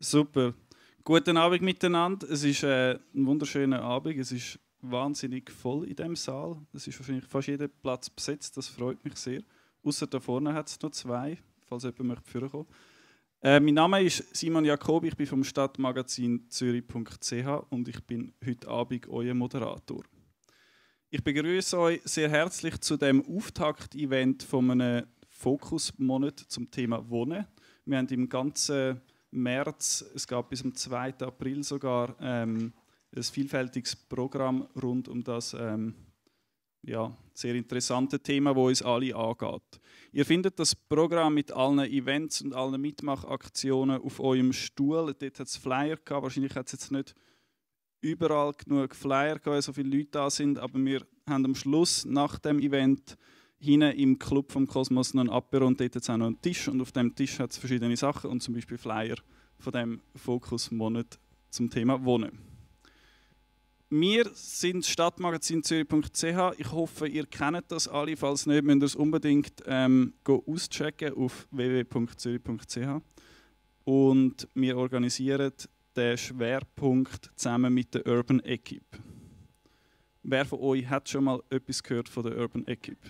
Super. Guten Abend miteinander. Es ist ein wunderschöner Abend. Es ist wahnsinnig voll in diesem Saal. Es ist wahrscheinlich fast jeder Platz besetzt. Das freut mich sehr. Außer da vorne hat es noch zwei, falls jemand möchte führen kommen. Mein Name ist Simon Jacobi. Ich bin vom Stadtmagazin Zürich.ch und ich bin heute Abend euer Moderator. Ich begrüße euch sehr herzlich zu dem Auftakt-Event von einem Fokusmonat zum Thema Wohnen. Wir haben im ganzen März, es gab bis zum 2. April sogar ein vielfältiges Programm rund um das sehr interessante Thema, das uns alle angeht. Ihr findet das Programm mit allen Events und allen Mitmachaktionen auf eurem Stuhl. Dort hat es Flyer gehabt. Wahrscheinlich hat es jetzt nicht überall genug Flyer gehabt, weil so viele Leute da sind, aber wir haben am Schluss, nach dem Event, hinten im Club vom Kosmos noch ein Apero und dort hat es auch noch einen Tisch und auf dem Tisch hat es verschiedene Sachen und zum Beispiel Flyer von dem Fokusmonat zum Thema Wohnen. Wir sind das Stadtmagazin Zürich.ch. Ich hoffe, ihr kennt das alle. Falls nicht, müsst ihr es unbedingt auschecken auf www.zürich.ch. Und wir organisieren den Schwerpunkt zusammen mit der Urban Equipe. Wer von euch hat schon mal etwas gehört von der Urban Equipe?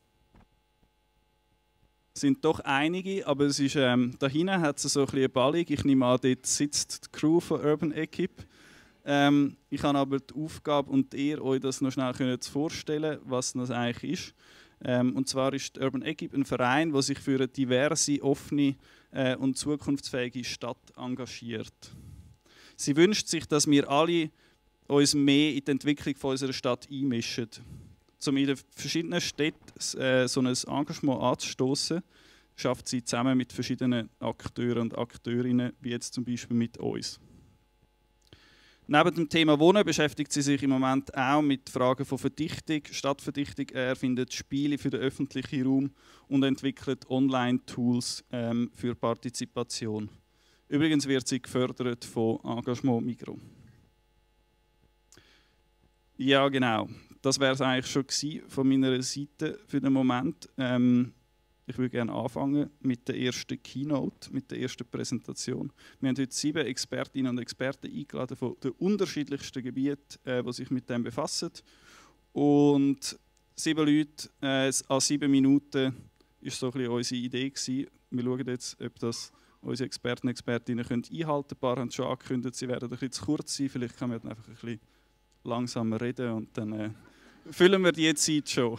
Es sind doch einige, aber es ist, da hinten hat es so ein bisschen eine Ballung. Ich nehme an, dort sitzt die Crew von Urban Equipe. Ich habe aber die Aufgabe und ihr euch das noch schnell vorstellen, was das eigentlich ist. Und zwar ist die Urban Equipe ein Verein, der sich für eine diverse, offene und zukunftsfähige Stadt engagiert. Sie wünscht sich, dass wir alle uns mehr in die Entwicklung von unserer Stadt einmischen. Um in den verschiedenen Städten so ein Engagement anzustoßen, schafft sie zusammen mit verschiedenen Akteuren und Akteurinnen, wie jetzt zum Beispiel mit uns. Neben dem Thema Wohnen beschäftigt sie sich im Moment auch mit Fragen von Verdichtung, Stadtverdichtung. Er erfindet Spiele für den öffentlichen Raum und entwickelt Online-Tools für Partizipation. Übrigens wird sie gefördert von Engagement Migros. Ja, genau. Das wäre es eigentlich schon von meiner Seite für den Moment. Ich würde gerne anfangen mit der ersten Keynote, mit der ersten Präsentation. Wir haben heute 7 Expertinnen und Experten eingeladen von den unterschiedlichsten Gebieten, die sich mit dem befassen. Und 7 Leute an 7 Minuten war so ein bisschen unsere Idee gewesen. Wir schauen jetzt, ob das unsere Experten und Expertinnen einhalten können. Ein paar haben es schon angekündigt, sie werden ein bisschen zu kurz sein. Vielleicht können wir dann einfach ein bisschen langsamer reden und dann füllen wir die Zeit schon.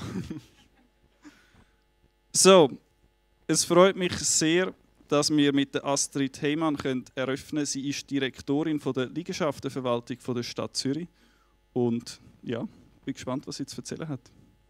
So, es freut mich sehr, dass wir mit der Astrid Heymann eröffnen können. Sie ist Direktorin von der Liegenschaftenverwaltung von der Stadt Zürich. Und ja, bin gespannt, was sie zu erzählen hat.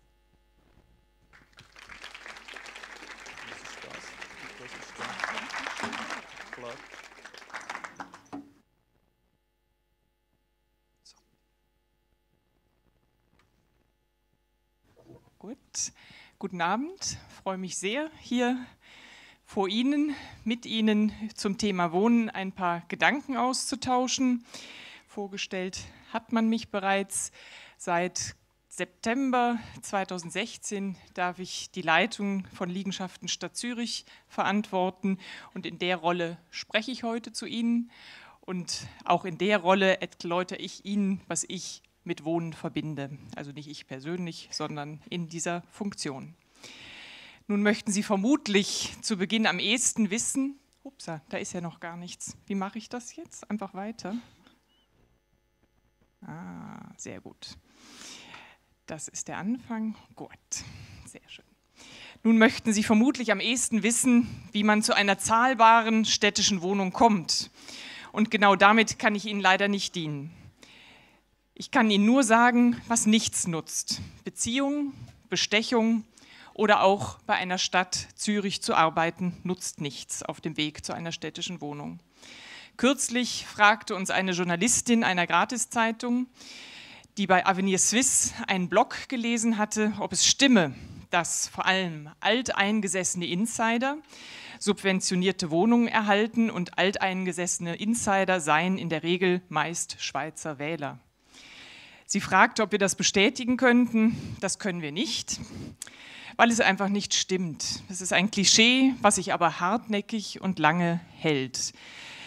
Gut. Guten Abend, ich freue mich sehr, hier vor Ihnen, mit Ihnen zum Thema Wohnen ein paar Gedanken auszutauschen. Vorgestellt hat man mich bereits. Seit September 2016 darf ich die Leitung von Liegenschaften Stadt Zürich verantworten und in der Rolle spreche ich heute zu Ihnen und auch in der Rolle erläutere ich Ihnen, was ich mit Wohnen verbinde. Also nicht ich persönlich, sondern in dieser Funktion. Nun möchten Sie vermutlich zu Beginn am ehesten wissen, upsa, da ist ja noch gar nichts. Wie mache ich das jetzt? Einfach weiter. Ah, sehr gut. Das ist der Anfang. Gut, sehr schön. Nun möchten Sie vermutlich am ehesten wissen, wie man zu einer zahlbaren städtischen Wohnung kommt. Und genau damit kann ich Ihnen leider nicht dienen. Ich kann Ihnen nur sagen, was nichts nutzt. Beziehung, Bestechung oder auch bei einer Stadt Zürich zu arbeiten, nutzt nichts auf dem Weg zu einer städtischen Wohnung. Kürzlich fragte uns eine Journalistin einer Gratiszeitung, die bei Avenir Suisse einen Blog gelesen hatte, ob es stimme, dass vor allem alteingesessene Insider subventionierte Wohnungen erhalten und alteingesessene Insider seien in der Regel meist Schweizer Wähler. Sie fragte, ob wir das bestätigen könnten. Das können wir nicht, weil es einfach nicht stimmt. Es ist ein Klischee, was sich aber hartnäckig und lange hält.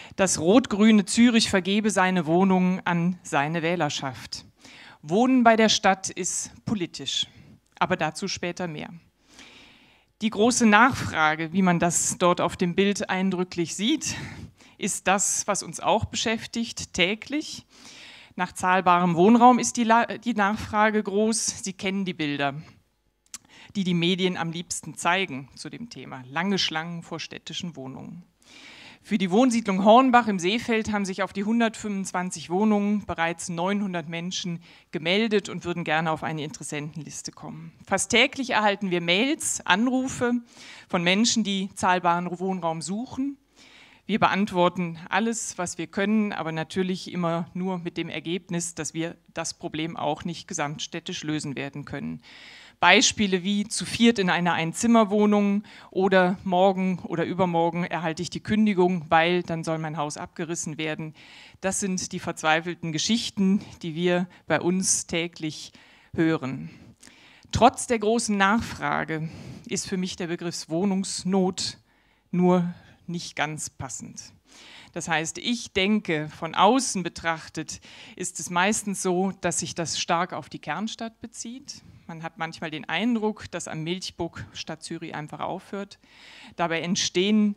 Das rot-grüne Zürich vergebe seine Wohnungen an seine Wählerschaft. Wohnen bei der Stadt ist politisch, aber dazu später mehr. Die große Nachfrage, wie man das dort auf dem Bild eindrücklich sieht, ist das, was uns auch beschäftigt, täglich. Nach zahlbarem Wohnraum ist die Nachfrage groß. Sie kennen die Bilder, die die Medien am liebsten zeigen zu dem Thema. Lange Schlangen vor städtischen Wohnungen. Für die Wohnsiedlung Hornbach im Seefeld haben sich auf die 125 Wohnungen bereits 900 Menschen gemeldet und würden gerne auf eine Interessentenliste kommen. Fast täglich erhalten wir Mails, Anrufe von Menschen, die zahlbaren Wohnraum suchen. Wir beantworten alles, was wir können, aber natürlich immer nur mit dem Ergebnis, dass wir das Problem auch nicht gesamtstädtisch lösen werden können. Beispiele wie zu viert in einer Einzimmerwohnung oder morgen oder übermorgen erhalte ich die Kündigung, weil dann soll mein Haus abgerissen werden. Das sind die verzweifelten Geschichten, die wir bei uns täglich hören. Trotz der großen Nachfrage ist für mich der Begriff Wohnungsnot nur nicht ganz passend. Das heißt, ich denke, von außen betrachtet ist es meistens so, dass sich das stark auf die Kernstadt bezieht. Man hat manchmal den Eindruck, dass am Milchbuck Stadt Zürich einfach aufhört. Dabei entstehen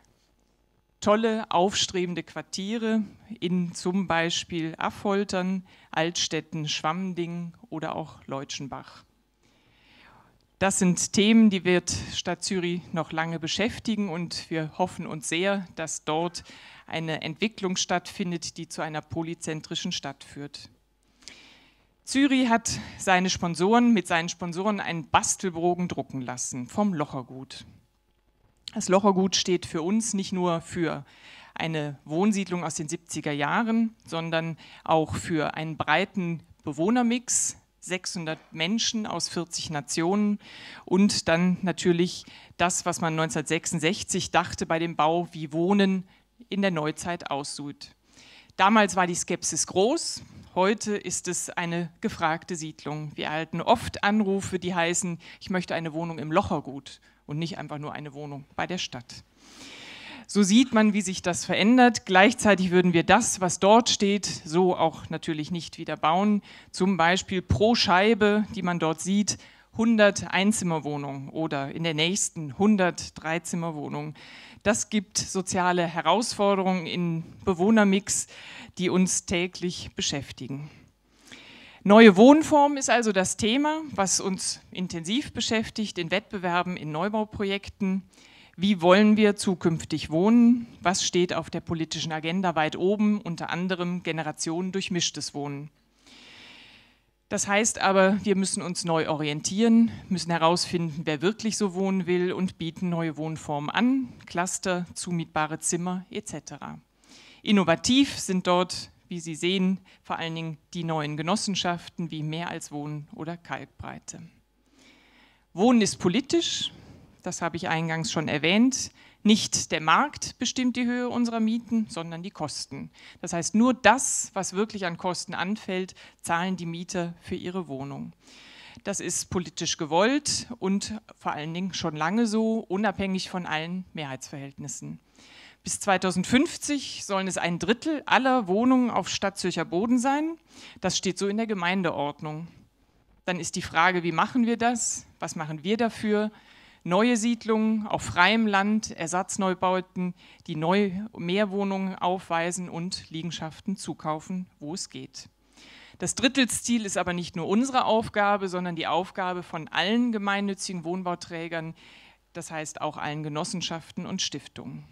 tolle, aufstrebende Quartiere in zum Beispiel Affoltern, Altstetten, Schwammding oder auch Leutschenbach. Das sind Themen, die wird Stadt Zürich noch lange beschäftigen und wir hoffen uns sehr, dass dort eine Entwicklung stattfindet, die zu einer polyzentrischen Stadt führt. Zürich hat mit seinen Sponsoren einen Bastelbogen drucken lassen vom Lochergut. Das Lochergut steht für uns nicht nur für eine Wohnsiedlung aus den 70er Jahren, sondern auch für einen breiten Bewohnermix, 600 Menschen aus 40 Nationen und dann natürlich das, was man 1966 dachte bei dem Bau, wie Wohnen in der Neuzeit aussieht. Damals war die Skepsis groß, heute ist es eine gefragte Siedlung. Wir erhalten oft Anrufe, die heißen, ich möchte eine Wohnung im Lochergut und nicht einfach nur eine Wohnung bei der Stadt. So sieht man, wie sich das verändert. Gleichzeitig würden wir das, was dort steht, so auch natürlich nicht wieder bauen. Zum Beispiel pro Scheibe, die man dort sieht, 100 Einzimmerwohnungen oder in der nächsten 100 Dreizimmerwohnungen. Das gibt soziale Herausforderungen im Bewohnermix, die uns täglich beschäftigen. Neue Wohnform ist also das Thema, was uns intensiv beschäftigt in Wettbewerben, in Neubauprojekten. Wie wollen wir zukünftig wohnen? Was steht auf der politischen Agenda weit oben? Unter anderem generationendurchmischtes Wohnen. Das heißt aber, wir müssen uns neu orientieren, müssen herausfinden, wer wirklich so wohnen will und bieten neue Wohnformen an, Cluster, zumietbare Zimmer etc. Innovativ sind dort, wie Sie sehen, vor allen Dingen die neuen Genossenschaften wie Mehr als Wohnen oder Kalkbreite. Wohnen ist politisch. Das habe ich eingangs schon erwähnt. Nicht der Markt bestimmt die Höhe unserer Mieten, sondern die Kosten. Das heißt, nur das, was wirklich an Kosten anfällt, zahlen die Mieter für ihre Wohnung. Das ist politisch gewollt und vor allen Dingen schon lange so, unabhängig von allen Mehrheitsverhältnissen. Bis 2050 sollen es 1/3 aller Wohnungen auf Stadtzürcher Boden sein. Das steht so in der Gemeindeordnung. Dann ist die Frage, wie machen wir das? Was machen wir dafür? Neue Siedlungen auf freiem Land, Ersatzneubauten, die mehr Wohnungen aufweisen und Liegenschaften zukaufen, wo es geht. Das Drittelsziel ist aber nicht nur unsere Aufgabe, sondern die Aufgabe von allen gemeinnützigen Wohnbauträgern, das heißt auch allen Genossenschaften und Stiftungen.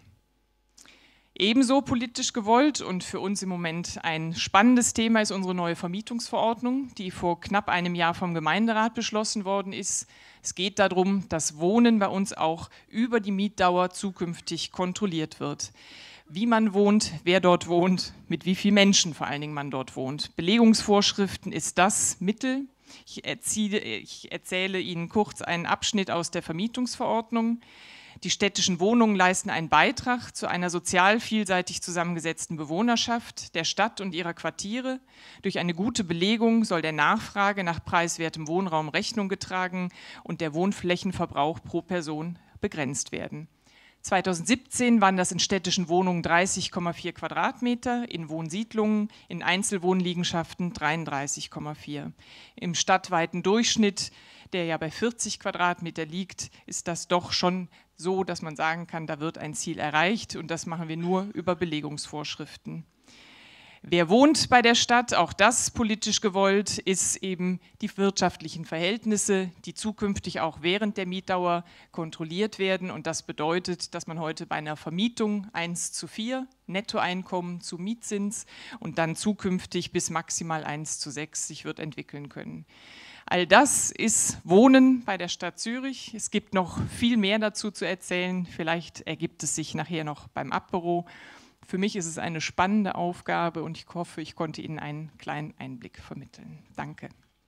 Ebenso politisch gewollt und für uns im Moment ein spannendes Thema ist unsere neue Vermietungsverordnung, die vor knapp einem Jahr vom Gemeinderat beschlossen worden ist. Es geht darum, dass Wohnen bei uns auch über die Mietdauer zukünftig kontrolliert wird. Wie man wohnt, wer dort wohnt, mit wie vielen Menschen vor allen Dingen man dort wohnt. Belegungsvorschriften ist das Mittel. Ich erzähle Ihnen kurz einen Abschnitt aus der Vermietungsverordnung. Die städtischen Wohnungen leisten einen Beitrag zu einer sozial vielseitig zusammengesetzten Bewohnerschaft der Stadt und ihrer Quartiere. Durch eine gute Belegung soll der Nachfrage nach preiswertem Wohnraum Rechnung getragen und der Wohnflächenverbrauch pro Person begrenzt werden. 2017 waren das in städtischen Wohnungen 30,4 Quadratmeter, in Wohnsiedlungen, in Einzelwohnliegenschaften 33,4. Im stadtweiten Durchschnitt, der ja bei 40 Quadratmeter liegt, ist das doch schon so, dass man sagen kann, da wird ein Ziel erreicht, und das machen wir nur über Belegungsvorschriften. Wer wohnt bei der Stadt, auch das politisch gewollt, ist eben die wirtschaftlichen Verhältnisse, die zukünftig auch während der Mietdauer kontrolliert werden. Und das bedeutet, dass man heute bei einer Vermietung 1:4 Nettoeinkommen zu Mietzins und dann zukünftig bis maximal 1:6 sich wird entwickeln können. All das ist Wohnen bei der Stadt Zürich. Es gibt noch viel mehr dazu zu erzählen. Vielleicht ergibt es sich nachher noch beim Apéro. Für mich ist es eine spannende Aufgabe und ich hoffe, ich konnte Ihnen einen kleinen Einblick vermitteln. Danke.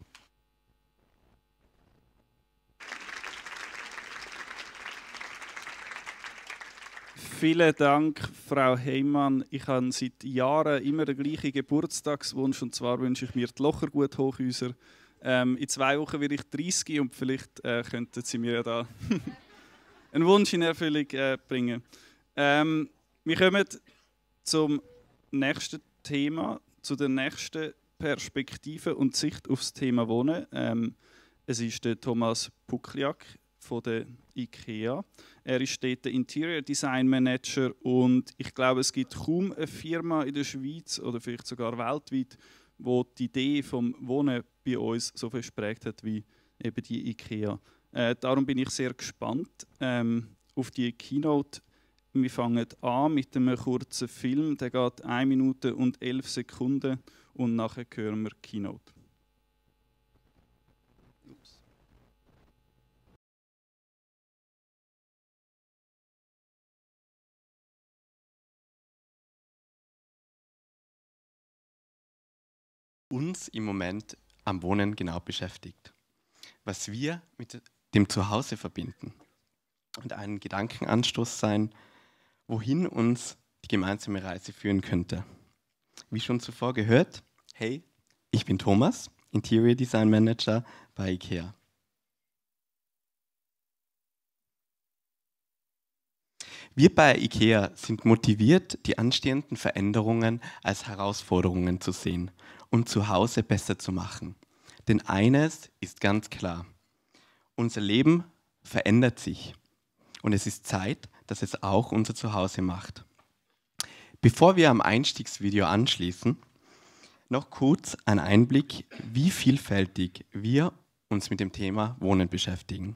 Vielen Dank, Frau Heymann. Ich habe seit Jahren immer den gleichen Geburtstagswunsch, und zwar wünsche ich mir die Lochergut-Hochhäuser. In 2 Wochen werde ich 30 und vielleicht könnten Sie mir ja da einen Wunsch in Erfüllung bringen. Wir kommen zum nächsten Thema, zu der nächsten Perspektive und Sicht auf das Thema Wohnen. Es ist der Thomas Pukliak von der IKEA. Er ist dort der Interior Design Manager und ich glaube, es gibt kaum eine Firma in der Schweiz oder vielleicht sogar weltweit, wo die Idee vom Wohnen bei uns so versprägt hat wie eben die IKEA. Darum bin ich sehr gespannt auf die Keynote. Wir fangen an mit einem kurzen Film, der geht 1 Minute und 11 Sekunden und nachher hören wir die Keynote. Uns im Moment am Wohnen genau beschäftigt, was wir mit dem Zuhause verbinden und einen Gedankenanstoß sein, wohin uns die gemeinsame Reise führen könnte. Wie schon zuvor gehört, hey, ich bin Thomas, Interior Design Manager bei IKEA. Wir bei IKEA sind motiviert, die anstehenden Veränderungen als Herausforderungen zu sehen und zu Hause besser zu machen. Denn eines ist ganz klar, unser Leben verändert sich und es ist Zeit, dass es auch unser Zuhause macht. Bevor wir am Einstiegsvideo anschließen, noch kurz ein Einblick, wie vielfältig wir uns mit dem Thema Wohnen beschäftigen.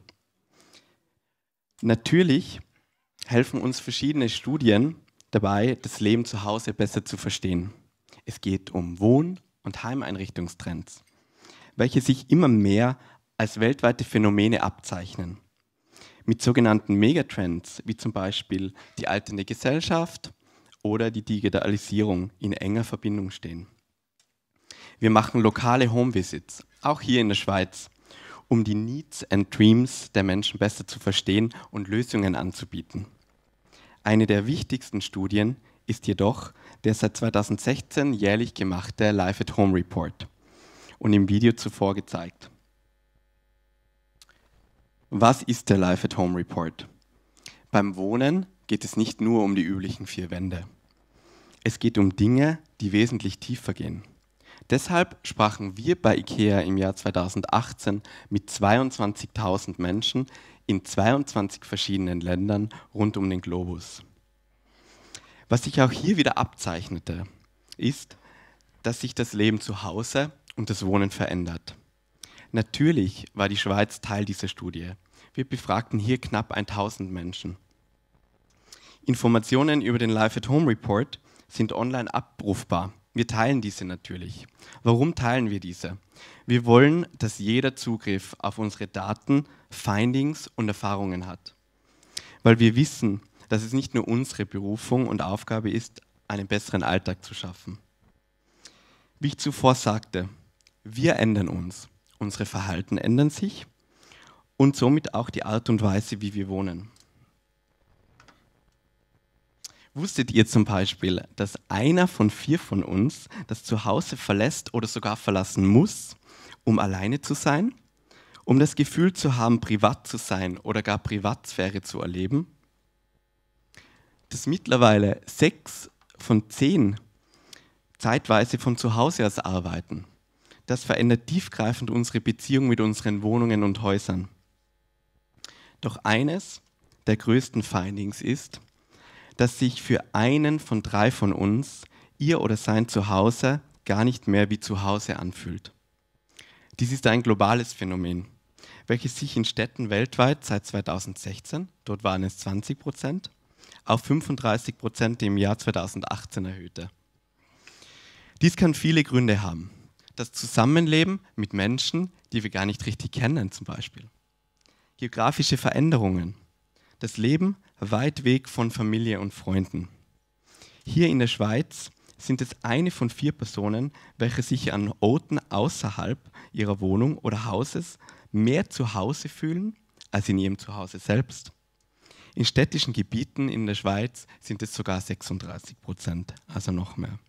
Natürlich helfen uns verschiedene Studien dabei, das Leben zu Hause besser zu verstehen. Es geht um Wohn- und Heimeinrichtungstrends, welche sich immer mehr als weltweite Phänomene abzeichnen. Mit sogenannten Megatrends, wie zum Beispiel die alternde Gesellschaft oder die Digitalisierung, in enger Verbindung stehen. Wir machen lokale Homevisits, auch hier in der Schweiz, um die Needs and Dreams der Menschen besser zu verstehen und Lösungen anzubieten. Eine der wichtigsten Studien ist jedoch der seit 2016 jährlich gemachte Life at Home Report und im Video zuvor gezeigt. Was ist der Life at Home Report? Beim Wohnen geht es nicht nur um die üblichen 4 Wände. Es geht um Dinge, die wesentlich tiefer gehen. Deshalb sprachen wir bei IKEA im Jahr 2018 mit 22.000 Menschen in 22 verschiedenen Ländern rund um den Globus. Was sich auch hier wieder abzeichnete, ist, dass sich das Leben zu Hause und das Wohnen verändert. Natürlich war die Schweiz Teil dieser Studie. Wir befragten hier knapp 1000 Menschen. Informationen über den Life at Home Report sind online abrufbar. Wir teilen diese natürlich. Warum teilen wir diese? Wir wollen, dass jeder Zugriff auf unsere Daten, Findings und Erfahrungen hat. Weil wir wissen, dass es nicht nur unsere Berufung und Aufgabe ist, einen besseren Alltag zu schaffen. Wie ich zuvor sagte, wir ändern uns. Unsere Verhalten ändern sich und somit auch die Art und Weise, wie wir wohnen. Wusstet ihr zum Beispiel, dass einer von 4 von uns das Zuhause verlässt oder sogar verlassen muss, um alleine zu sein? Um das Gefühl zu haben, privat zu sein oder gar Privatsphäre zu erleben? dass mittlerweile 6 von 10 zeitweise von zu Hause aus arbeiten. Das verändert tiefgreifend unsere Beziehung mit unseren Wohnungen und Häusern. Doch eines der größten Findings ist, dass sich für einen von 3 von uns ihr oder sein Zuhause gar nicht mehr wie Zuhause anfühlt. Dies ist ein globales Phänomen, welches sich in Städten weltweit seit 2016, dort waren es 20%, auf 35% im Jahr 2018 erhöhte. Dies kann viele Gründe haben. Das Zusammenleben mit Menschen, die wir gar nicht richtig kennen zum Beispiel. Geografische Veränderungen. Das Leben weit weg von Familie und Freunden. Hier in der Schweiz sind es 1 von 4 Personen, welche sich an Orten außerhalb ihrer Wohnung oder Hauses mehr zu Hause fühlen als in ihrem Zuhause selbst. In städtischen Gebieten in der Schweiz sind es sogar 36%, also noch mehr.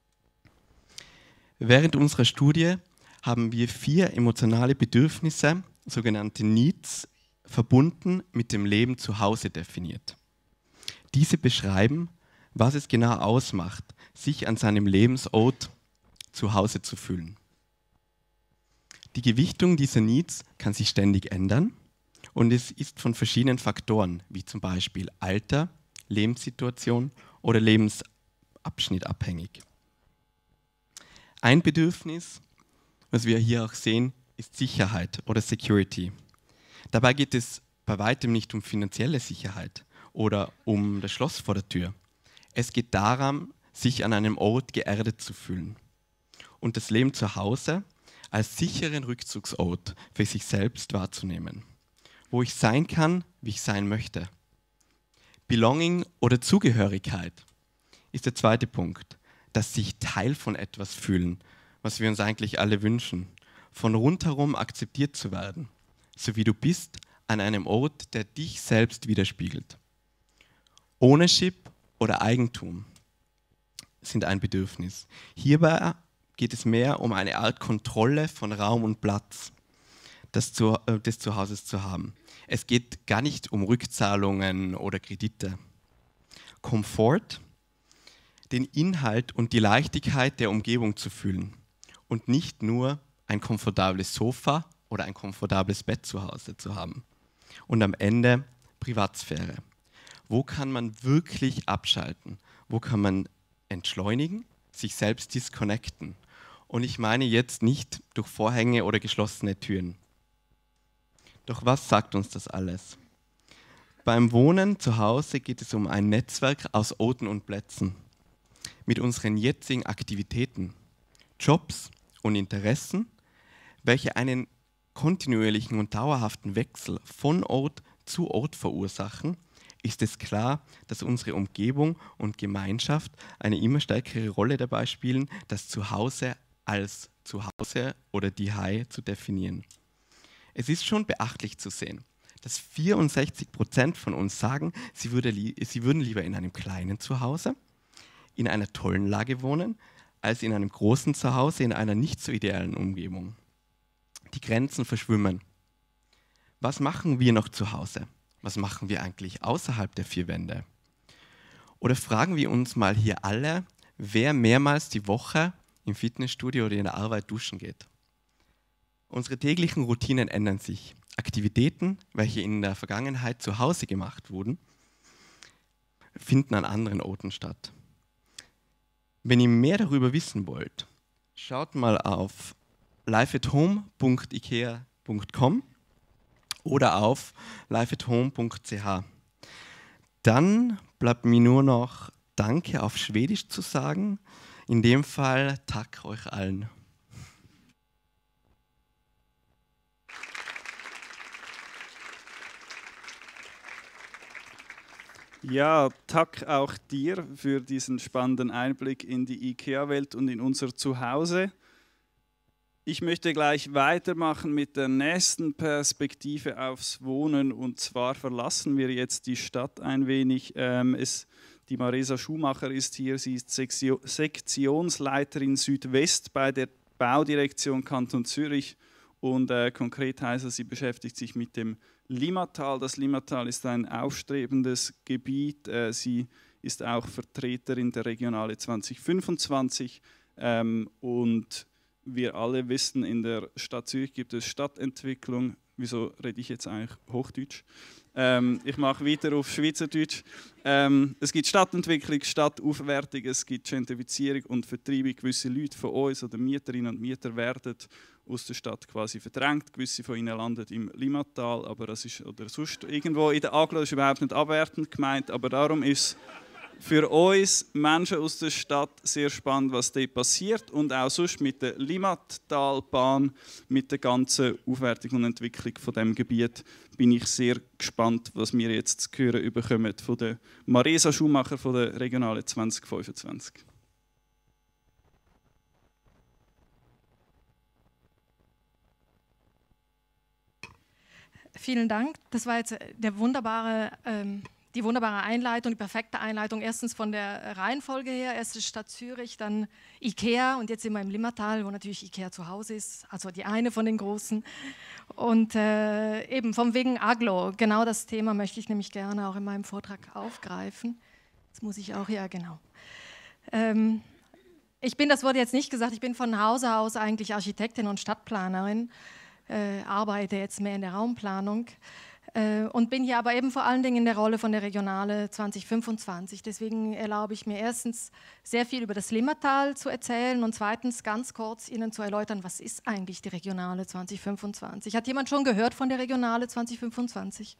Während unserer Studie haben wir 4 emotionale Bedürfnisse, sogenannte Needs, verbunden mit dem Leben zu Hause definiert. Diese beschreiben, was es genau ausmacht, sich an seinem Lebensort zu Hause zu fühlen. Die Gewichtung dieser Needs kann sich ständig ändern und es ist von verschiedenen Faktoren, wie zum Beispiel Alter, Lebenssituation oder Lebensabschnitt abhängig. Ein Bedürfnis, was wir hier auch sehen, ist Sicherheit oder Security. Dabei geht es bei weitem nicht um finanzielle Sicherheit oder um das Schloss vor der Tür. Es geht darum, sich an einem Ort geerdet zu fühlen und das Leben zu Hause als sicheren Rückzugsort für sich selbst wahrzunehmen, wo ich sein kann, wie ich sein möchte. Belonging oder Zugehörigkeit ist der zweite Punkt, dass sich Teil von etwas fühlen, was wir uns eigentlich alle wünschen, von rundherum akzeptiert zu werden, so wie du bist, an einem Ort, der dich selbst widerspiegelt. Ownership oder Eigentum sind ein Bedürfnis. Hierbei geht es mehr um eine Art Kontrolle von Raum und Platz des Zuhauses zu haben. Es geht gar nicht um Rückzahlungen oder Kredite. Komfort, den Inhalt und die Leichtigkeit der Umgebung zu fühlen und nicht nur ein komfortables Sofa oder ein komfortables Bett zu Hause zu haben. Und am Ende Privatsphäre. Wo kann man wirklich abschalten? Wo kann man entschleunigen, sich selbst disconnecten? Und ich meine jetzt nicht durch Vorhänge oder geschlossene Türen. Doch was sagt uns das alles? Beim Wohnen zu Hause geht es um ein Netzwerk aus Orten und Plätzen. Mit unseren jetzigen Aktivitäten, Jobs und Interessen, welche einen kontinuierlichen und dauerhaften Wechsel von Ort zu Ort verursachen, ist es klar, dass unsere Umgebung und Gemeinschaft eine immer stärkere Rolle dabei spielen, das Zuhause als Zuhause oder die Hai zu definieren. Es ist schon beachtlich zu sehen, dass 64% von uns sagen, sie würden lieber in einem kleinen Zuhause, in einer tollen Lage wohnen, als in einem großen Zuhause in einer nicht so idealen Umgebung. Die Grenzen verschwimmen. Was machen wir noch zu Hause? Was machen wir eigentlich außerhalb der 4 Wände? Oder fragen wir uns mal hier alle, wer mehrmals die Woche im Fitnessstudio oder in der Arbeit duschen geht. Unsere täglichen Routinen ändern sich. Aktivitäten, welche in der Vergangenheit zu Hause gemacht wurden, finden an anderen Orten statt. Wenn ihr mehr darüber wissen wollt, schaut mal auf lifeathome.ikea.com oder auf lifeathome.ch. Dann bleibt mir nur noch Danke auf Schwedisch zu sagen. In dem Fall Tack euch allen. Ja, Tack auch dir für diesen spannenden Einblick in die IKEA-Welt und in unser Zuhause. Ich möchte gleich weitermachen mit der nächsten Perspektive aufs Wohnen. Und zwar verlassen wir jetzt die Stadt ein wenig. Die Marisa Schumacher ist hier, sie ist Sektionsleiterin Südwest bei der Baudirektion Kanton Zürich. Und konkret heißt es, sie beschäftigt sich mit dem Limmatal. Das Limmatal ist ein aufstrebendes Gebiet. Sie ist auch Vertreterin der Regionale 2025 und wir alle wissen, in der Stadt Zürich gibt es Stadtentwicklung. Wieso rede ich jetzt eigentlich Hochdeutsch? Ich mache weiter auf Schweizerdeutsch. Es gibt Stadtentwicklung, Stadtaufwertung, es gibt Gentrifizierung und Vertreibung. Gewisse Leute von uns oder Mieterinnen und Mieter werden aus der Stadt quasi verdrängt. Gewisse von ihnen landen im Limmatal, aber das ist, oder sonst irgendwo in der Aglo, ist überhaupt nicht abwertend gemeint, aber darum ist für uns Menschen aus der Stadt sehr spannend, was dort passiert und auch sonst mit der Limmattalbahn, mit der ganzen Aufwertung und Entwicklung von dem Gebiet bin ich sehr gespannt, was wir jetzt zu hören bekommen von der Marisa Schumacher von der Regionale 2025. Vielen Dank. Das war jetzt die wunderbare Einleitung, die perfekte Einleitung. Erstens von der Reihenfolge her, erst die Stadt Zürich, dann IKEA und jetzt sind wir im Limmatal, wo natürlich IKEA zu Hause ist, also die eine von den großen. Und eben vom wegen Aglo, genau das Thema möchte ich nämlich gerne auch in meinem Vortrag aufgreifen. Jetzt muss ich auch, ja genau. Das wurde jetzt nicht gesagt, ich bin von Hause aus eigentlich Architektin und Stadtplanerin, arbeite jetzt mehr in der Raumplanung. Und bin hier aber eben vor allen Dingen in der Rolle von der Regionale 2025. Deswegen erlaube ich mir erstens sehr viel über das Limmatal zu erzählen und zweitens ganz kurz Ihnen zu erläutern, was ist eigentlich die Regionale 2025? Hat jemand schon gehört von der Regionale 2025?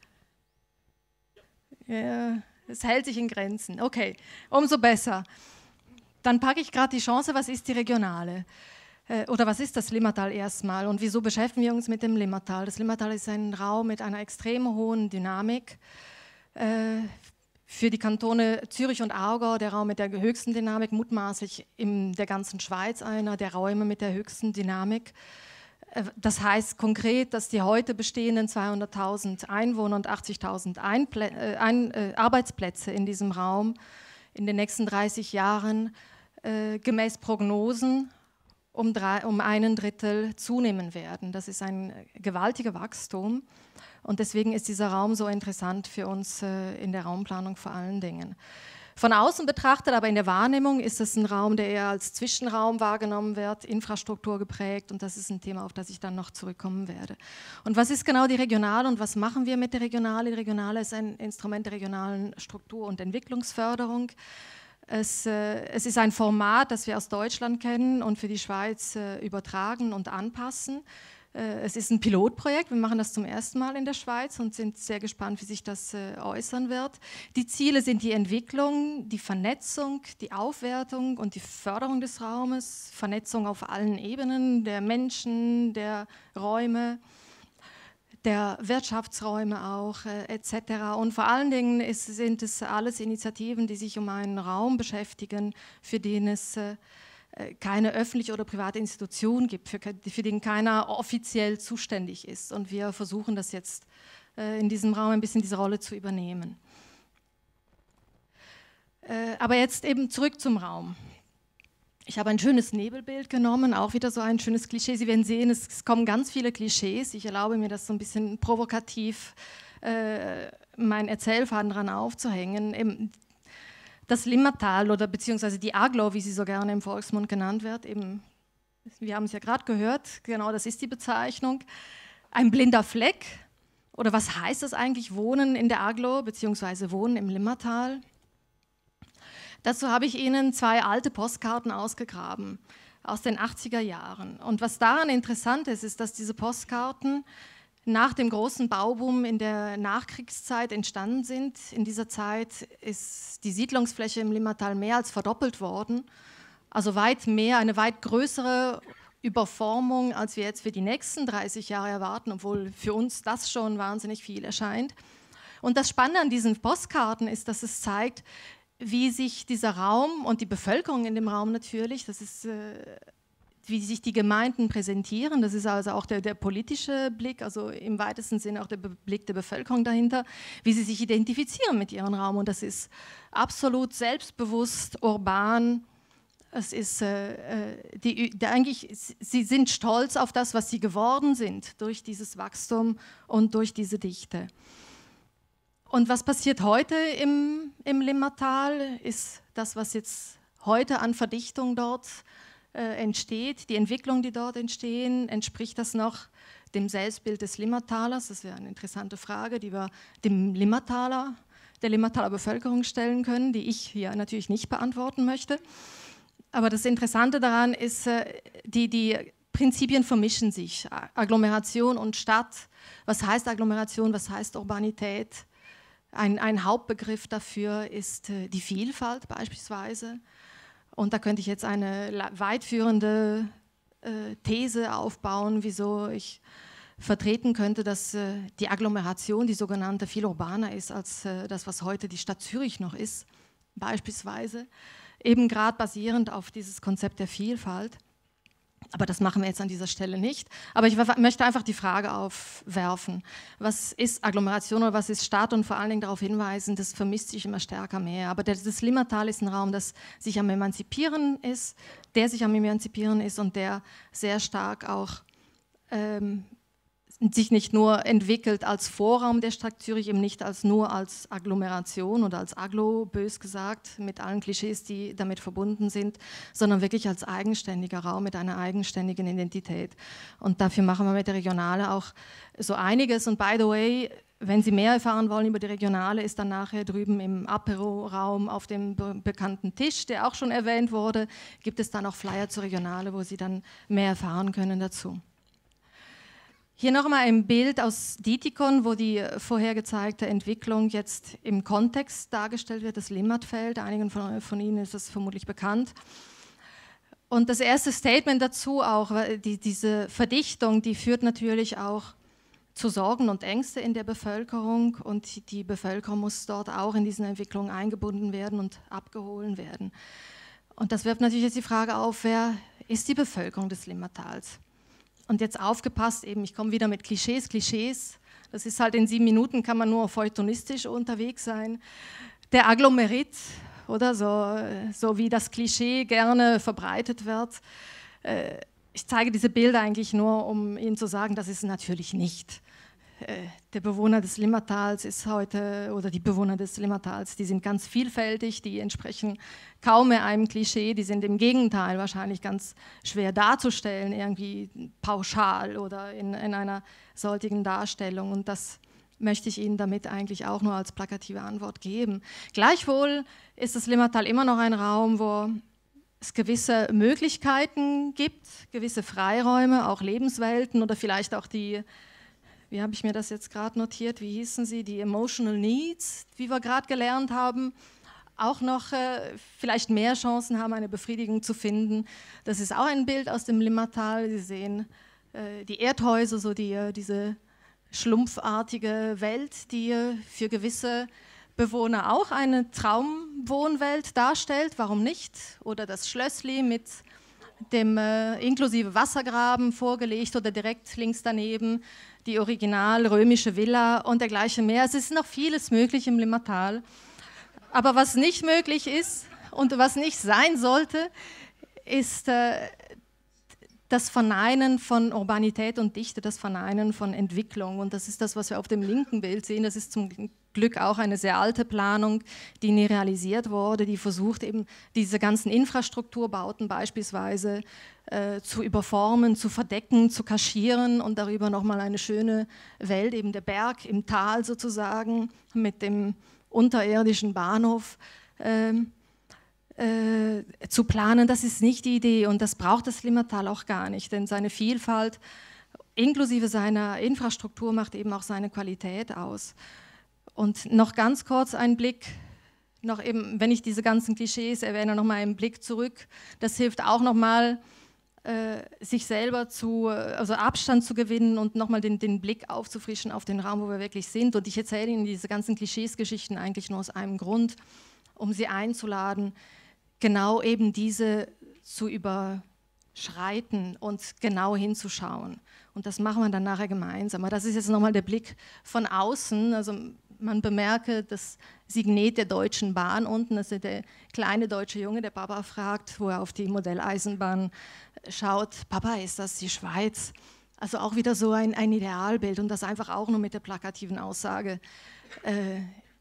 Ja, es hält sich in Grenzen. Okay, umso besser. Dann packe ich gerade die Chance, was ist die Regionale? Oder was ist das Limmatal erstmal und wieso beschäftigen wir uns mit dem Limmatal? Das Limmatal ist ein Raum mit einer extrem hohen Dynamik. Für die Kantone Zürich und Aargau der Raum mit der höchsten Dynamik, mutmaßlich in der ganzen Schweiz einer der Räume mit der höchsten Dynamik. Das heißt konkret, dass die heute bestehenden 200.000 Einwohner und 80.000 Arbeitsplätze in diesem Raum in den nächsten 30 Jahren gemäß Prognosen um 1/3 zunehmen werden. Das ist ein gewaltiger Wachstum und deswegen ist dieser Raum so interessant für uns in der Raumplanung vor allen Dingen. Von außen betrachtet, aber in der Wahrnehmung ist es ein Raum, der eher als Zwischenraum wahrgenommen wird, Infrastruktur geprägt und das ist ein Thema, auf das ich dann noch zurückkommen werde. Und was ist genau die Regionale und was machen wir mit der Regionale? Die Regionale ist ein Instrument der regionalen Struktur- und Entwicklungsförderung. Es ist ein Format, das wir aus Deutschland kennen und für die Schweiz übertragen und anpassen. Es ist ein Pilotprojekt, wir machen das zum ersten Mal in der Schweiz und sind sehr gespannt, wie sich das äußern wird. Die Ziele sind die Entwicklung, die Vernetzung, die Aufwertung und die Förderung des Raumes, Vernetzung auf allen Ebenen, der Menschen, der Räume, der Wirtschaftsräume auch etc. Und vor allen Dingen sind es alles Initiativen, die sich um einen Raum beschäftigen, für den es keine öffentliche oder private Institution gibt, für den keiner offiziell zuständig ist. Und wir versuchen das jetzt in diesem Raum ein bisschen diese Rolle zu übernehmen. Aber jetzt eben zurück zum Raum. Ich habe ein schönes Nebelbild genommen, auch wieder so ein schönes Klischee. Sie werden sehen, es kommen ganz viele Klischees. Ich erlaube mir das so ein bisschen provokativ, meinen Erzählfaden dran aufzuhängen. Eben das Limmatal oder beziehungsweise die Aglo, wie sie so gerne im Volksmund genannt wird, eben, wir haben es ja gerade gehört, genau das ist die Bezeichnung. Ein blinder Fleck, oder was heißt das eigentlich, Wohnen in der Aglo beziehungsweise Wohnen im Limmatal? Dazu habe ich Ihnen 2 alte Postkarten ausgegraben aus den 80er Jahren. Und was daran interessant ist, ist, dass diese Postkarten nach dem großen Bauboom in der Nachkriegszeit entstanden sind. In dieser Zeit ist die Siedlungsfläche im Limmatal mehr als verdoppelt worden. Also weit mehr, eine weit größere Überformung, als wir jetzt für die nächsten 30 Jahre erwarten, obwohl für uns das schon wahnsinnig viel erscheint. Und das Spannende an diesen Postkarten ist, dass es zeigt, wie sich dieser Raum und die Bevölkerung in dem Raum natürlich, das ist, wie sich die Gemeinden präsentieren, das ist also auch der politische Blick, also im weitesten Sinne auch der Blick der Bevölkerung dahinter, wie sie sich identifizieren mit ihrem Raum und das ist absolut selbstbewusst, urban, es ist, eigentlich, sie sind stolz auf das, was sie geworden sind durch dieses Wachstum und durch diese Dichte. Und was passiert heute im Limmatal, ist das, was jetzt heute an Verdichtung dort entsteht, die Entwicklung, die dort entstehen, entspricht das noch dem Selbstbild des Limmatalers? Das wäre eine interessante Frage, die wir dem Limmataler, der Limmataler Bevölkerung stellen können, die ich hier natürlich nicht beantworten möchte. Aber das Interessante daran ist, die Prinzipien vermischen sich. Agglomeration und Stadt. Was heißt Agglomeration? Was heißt Urbanität? Ein Hauptbegriff dafür ist die Vielfalt beispielsweise. Und da könnte ich jetzt eine weitführende These aufbauen, wieso ich vertreten könnte, dass die Agglomeration, die sogenannte, viel urbaner ist als das, was heute die Stadt Zürich noch ist, beispielsweise. Eben gerade basierend auf dieses Konzept der Vielfalt. Aber das machen wir jetzt an dieser Stelle nicht. Aber ich möchte einfach die Frage aufwerfen, was ist Agglomeration oder was ist Stadt, und vor allen Dingen darauf hinweisen, das vermisst sich immer stärker mehr. Aber das Limmatal ist ein Raum, das sich am Emanzipieren ist, und der sehr stark auch sich nicht nur entwickelt als Vorraum der Stadt Zürich, eben nicht nur als Agglomeration oder als Agglo, bös gesagt, mit allen Klischees, die damit verbunden sind, sondern wirklich als eigenständiger Raum mit einer eigenständigen Identität. Und dafür machen wir mit der Regionale auch so einiges. Und by the way, wenn Sie mehr erfahren wollen über die Regionale, ist dann nachher drüben im Apero-Raum auf dem bekannten Tisch, der auch schon erwähnt wurde, gibt es dann auch Flyer zur Regionale, wo Sie dann mehr erfahren können dazu. Hier nochmal ein Bild aus Dietikon, wo die vorher gezeigte Entwicklung jetzt im Kontext dargestellt wird, das Limmatfeld. Einigen von Ihnen ist das vermutlich bekannt. Und das erste Statement dazu auch, diese Verdichtung, die führt natürlich auch zu Sorgen und Ängste in der Bevölkerung, und die Bevölkerung muss dort auch in diesen Entwicklungen eingebunden werden und abgeholt werden. Und das wirft natürlich jetzt die Frage auf, wer ist die Bevölkerung des Limmatals? Und jetzt aufgepasst, eben, ich komme wieder mit Klischees. Das ist halt in 7 Minuten, kann man nur feuilletonistisch unterwegs sein. Der Agglomerit, oder so wie das Klischee gerne verbreitet wird. Ich zeige diese Bilder eigentlich nur, um Ihnen zu sagen, das ist natürlich nicht. Der Bewohner des Limmatals ist heute, oder die Bewohner des Limmatals, die sind ganz vielfältig, die entsprechen kaum mehr einem Klischee, die sind im Gegenteil wahrscheinlich ganz schwer darzustellen, irgendwie pauschal oder in einer solchen Darstellung. Und das möchte ich Ihnen damit eigentlich auch nur als plakative Antwort geben. Gleichwohl ist das Limmatal immer noch ein Raum, wo es gewisse Möglichkeiten gibt, gewisse Freiräume, auch Lebenswelten oder vielleicht auch die, wie habe ich mir das jetzt gerade notiert, wie hießen sie, die Emotional Needs, wie wir gerade gelernt haben, auch noch vielleicht mehr Chancen haben, eine Befriedigung zu finden. Das ist auch ein Bild aus dem Limmatal. Sie sehen die Erdhäuser, so diese schlumpfartige Welt, die für gewisse Bewohner auch eine Traumwohnwelt darstellt, warum nicht? Oder das Schlössli mit dem inklusive Wassergraben vorgelegt oder direkt links daneben die original römische Villa und dergleichen mehr. Es ist noch vieles möglich im Limmatal. Aber was nicht möglich ist und was nicht sein sollte, ist das Verneinen von Urbanität und Dichte, das Verneinen von Entwicklung. Und das ist das, was wir auf dem linken Bild sehen. Das ist zum Glück auch eine sehr alte Planung, die nie realisiert wurde, die versucht eben diese ganzen Infrastrukturbauten beispielsweise zu überformen, zu verdecken, zu kaschieren und darüber nochmal eine schöne Welt, eben der Berg im Tal sozusagen, mit dem unterirdischen Bahnhof zu planen. Das ist nicht die Idee und das braucht das Limmatal auch gar nicht, denn seine Vielfalt inklusive seiner Infrastruktur macht eben auch seine Qualität aus. Und noch ganz kurz ein Blick, noch eben, wenn ich diese ganzen Klischees erwähne, nochmal einen Blick zurück. Das hilft auch nochmal, sich selber also Abstand zu gewinnen und nochmal den Blick aufzufrischen auf den Raum, wo wir wirklich sind. Und ich erzähle Ihnen diese ganzen Klischees-Geschichten eigentlich nur aus einem Grund, um Sie einzuladen, genau eben diese zu überschreiten und genau hinzuschauen. Und das machen wir dann nachher gemeinsam. Aber das ist jetzt nochmal der Blick von außen. Also man bemerke das Signet der Deutschen Bahn unten, das ist der kleine deutsche Junge, der Papa fragt, wo er auf die Modelleisenbahn schaut, Papa, ist das die Schweiz? Also auch wieder so ein Idealbild und das einfach auch nur mit der plakativen Aussage,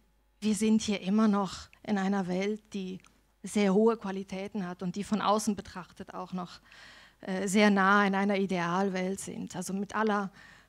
wir sind hier immer noch in einer Welt, die sehr hohe Qualitäten hat und die von außen betrachtet auch noch sehr nah in einer Idealwelt sind. Also mit aller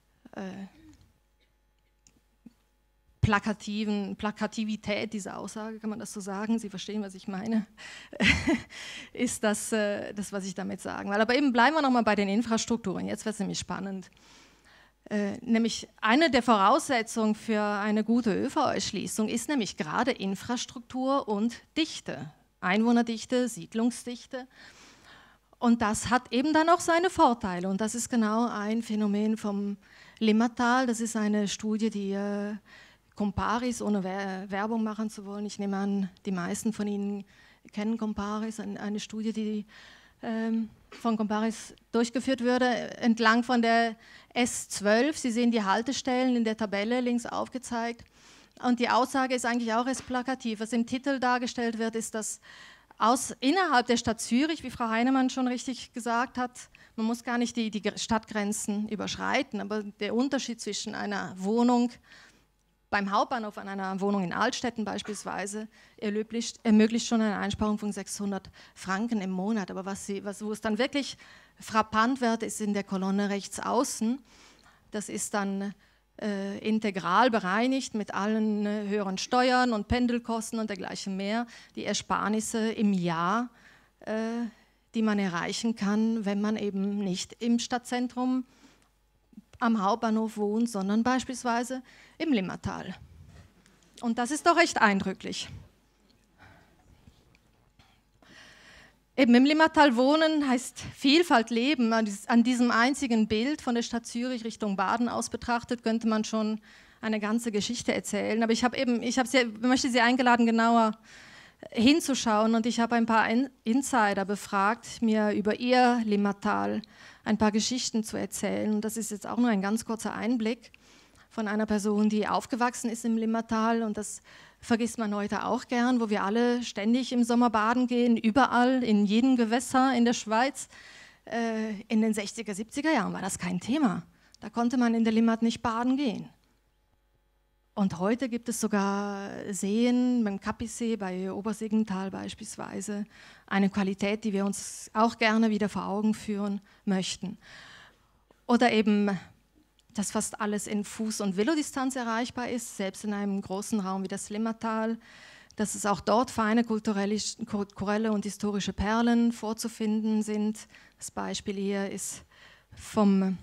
Plakativität dieser Aussage, kann man das so sagen? Sie verstehen, was ich meine, ist das, was ich damit sagen will. Aber eben bleiben wir nochmal bei den Infrastrukturen. Jetzt wird es nämlich spannend. Nämlich eine der Voraussetzungen für eine gute ÖV-Erschließung ist nämlich gerade Infrastruktur und Dichte, Einwohnerdichte, Siedlungsdichte. Und das hat eben dann auch seine Vorteile. Und das ist genau ein Phänomen vom Limmatal. Das ist eine Studie, die Comparis, ohne Werbung machen zu wollen. Ich nehme an, die meisten von Ihnen kennen Comparis, eine Studie, die von Comparis durchgeführt wurde, entlang von der S12. Sie sehen die Haltestellen in der Tabelle links aufgezeigt. Und die Aussage ist eigentlich auch recht plakativ. Was im Titel dargestellt wird, ist, dass innerhalb der Stadt Zürich, wie Frau Heinemann schon richtig gesagt hat, man muss gar nicht die Stadtgrenzen überschreiten, aber der Unterschied zwischen einer Wohnung beim Hauptbahnhof und einer Wohnung in Altstädten beispielsweise ermöglicht schon eine Einsparung von 600 Franken im Monat. Aber wo es dann wirklich frappant wird, ist in der Kolonne rechts außen. Das ist dann integral bereinigt mit allen höheren Steuern und Pendelkosten und dergleichen mehr. Die Ersparnisse im Jahr, die man erreichen kann, wenn man eben nicht im Stadtzentrum am Hauptbahnhof wohnt, sondern beispielsweise im Limmatal. Und das ist doch recht eindrücklich. Eben im Limmatal wohnen heißt Vielfalt leben. An diesem einzigen Bild von der Stadt Zürich Richtung Baden aus betrachtet, könnte man schon eine ganze Geschichte erzählen. Aber ich möchte Sie eingeladen, genauer hinzuschauen. Und ich habe ein paar Insider befragt, mir über ihr Limmatal ein paar Geschichten zu erzählen. Und das ist jetzt auch nur ein ganz kurzer Einblick von einer Person, die aufgewachsen ist im Limmatal. Und das vergisst man heute auch gern, wo wir alle ständig im Sommer baden gehen, überall, in jedem Gewässer in der Schweiz. In den 60er, 70er Jahren war das kein Thema. Da konnte man in der Limmat nicht baden gehen. Und heute gibt es sogar Seen, beim Kapisee, bei Obersiggenthal beispielsweise, eine Qualität, die wir uns auch gerne wieder vor Augen führen möchten. Oder eben, dass fast alles in Fuß- und Velodistanz erreichbar ist, selbst in einem großen Raum wie das Limmatal, dass es auch dort feine kulturelle und historische Perlen vorzufinden sind. Das Beispiel hier ist vom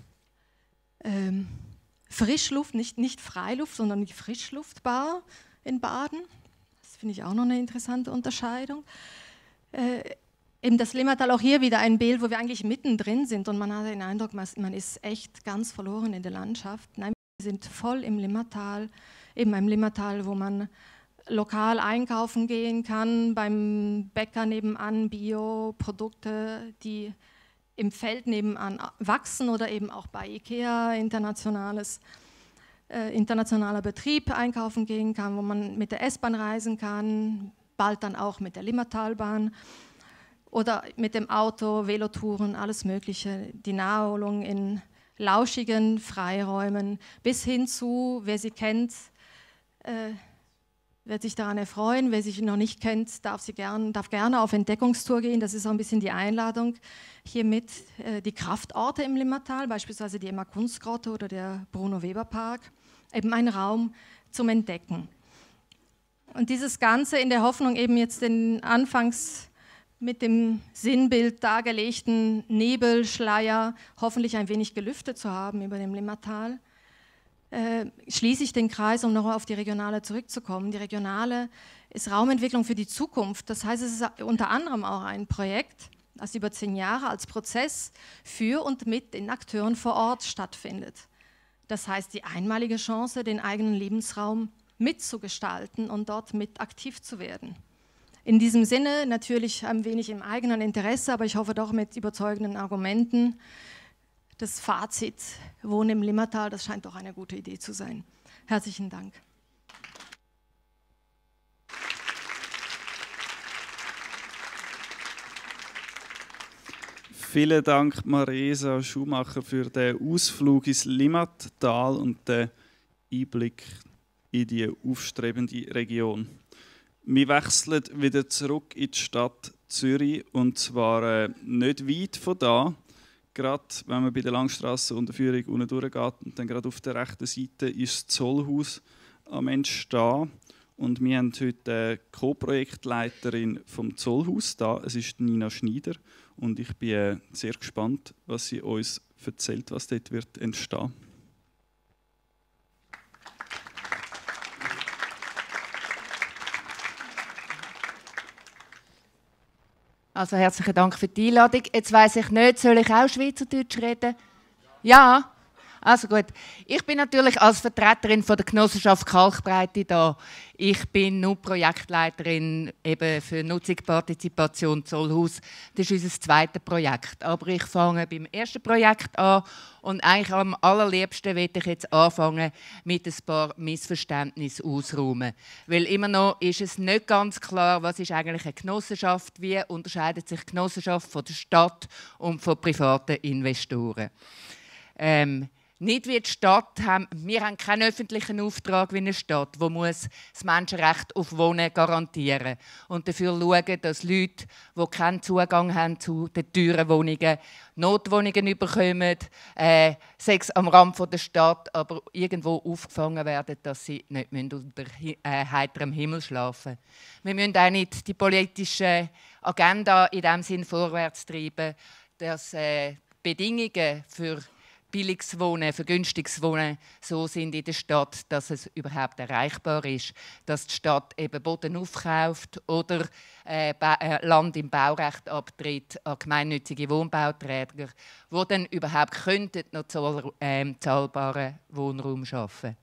Frischluft, nicht Freiluft, sondern die Frischluftbar in Baden. Das finde ich auch noch eine interessante Unterscheidung. Eben das Limmatal, auch hier wieder ein Bild, wo wir eigentlich mittendrin sind und man hat den Eindruck, man ist echt ganz verloren in der Landschaft. Nein, wir sind voll im Limmatal, eben im Limmatal, wo man lokal einkaufen gehen kann, beim Bäcker nebenan Bioprodukte, die im Feld nebenan wachsen oder eben auch bei IKEA, internationaler Betrieb, einkaufen gehen kann, wo man mit der S-Bahn reisen kann, bald dann auch mit der Limmatalbahn oder mit dem Auto, Velotouren, alles Mögliche, die Naherholung in lauschigen Freiräumen bis hin zu, wer sie kennt, wird sich daran erfreuen. Wer sich noch nicht kennt, darf gerne auf Entdeckungstour gehen. Das ist auch ein bisschen die Einladung hiermit. Die Kraftorte im Limmatal, beispielsweise die Emma Kunstgrotte oder der Bruno Weber Park, eben ein Raum zum Entdecken. Und dieses Ganze in der Hoffnung, eben jetzt den anfangs mit dem Sinnbild dargelegten Nebelschleier hoffentlich ein wenig gelüftet zu haben über dem Limmatal, schließe ich den Kreis, um noch auf die Regionale zurückzukommen. Die Regionale ist Raumentwicklung für die Zukunft. Das heißt, es ist unter anderem auch ein Projekt, das über 10 Jahre als Prozess für und mit den Akteuren vor Ort stattfindet. Das heißt, die einmalige Chance, den eigenen Lebensraum mitzugestalten und dort mit aktiv zu werden. In diesem Sinne natürlich ein wenig im eigenen Interesse, aber ich hoffe doch mit überzeugenden Argumenten. Das Fazit, Wohnen im Limmatal, das scheint doch eine gute Idee zu sein. Herzlichen Dank. Vielen Dank, Marisa Schumacher, für den Ausflug ins Limmatal und den Einblick in die aufstrebende Region. Wir wechseln wieder zurück in die Stadt Zürich, und zwar nicht weit von da. Gerade wenn man bei der Langstrassenunterführung unten durchgeht und dann gerade auf der rechten Seite ist das Zollhaus am Entstehen. Und wir haben heute eine Co-Projektleiterin vom Zollhaus da. Es ist Nina Schneider und ich bin sehr gespannt, was sie uns erzählt, was dort wird entstehen. Also herzlichen Dank für die Einladung. Jetzt weiss ich nicht, soll ich auch Schweizerdeutsch reden? Ja? Also gut. Ich bin natürlich als Vertreterin von der Genossenschaft Kalkbreite da. Ich bin nur Projektleiterin eben für Nutzung, Partizipation, Zollhaus. Das ist unser zweites Projekt. Aber ich fange beim ersten Projekt an und eigentlich am allerliebsten möchte ich jetzt anfangen mit ein paar Missverständnissen ausräumen. Weil immer noch ist es nicht ganz klar, was ist eigentlich eine Genossenschaft, wie unterscheidet sich die Genossenschaft von der Stadt und von privaten Investoren. Nicht wie die Stadt, wir haben keinen öffentlichen Auftrag wie eine Stadt, die muss das Menschenrecht auf Wohnen garantieren und dafür schauen, dass Leute, die keinen Zugang haben zu den teuren Wohnungen, Notwohnungen bekommen, sei es am Rand der Stadt, aber irgendwo aufgefangen werden, dass sie nicht unter heiterem Himmel schlafen müssen. Wir müssen auch nicht die politische Agenda in dem Sinn vorwärts treiben, dass Bedingungen für billiges Wohnen, für günstiges Wohnen so sind in der Stadt, dass es überhaupt erreichbar ist. Dass die Stadt eben Boden aufkauft oder Land im Baurecht abtritt an gemeinnützige Wohnbauträger, die dann überhaupt könnten noch zahlbaren Wohnraum schaffen.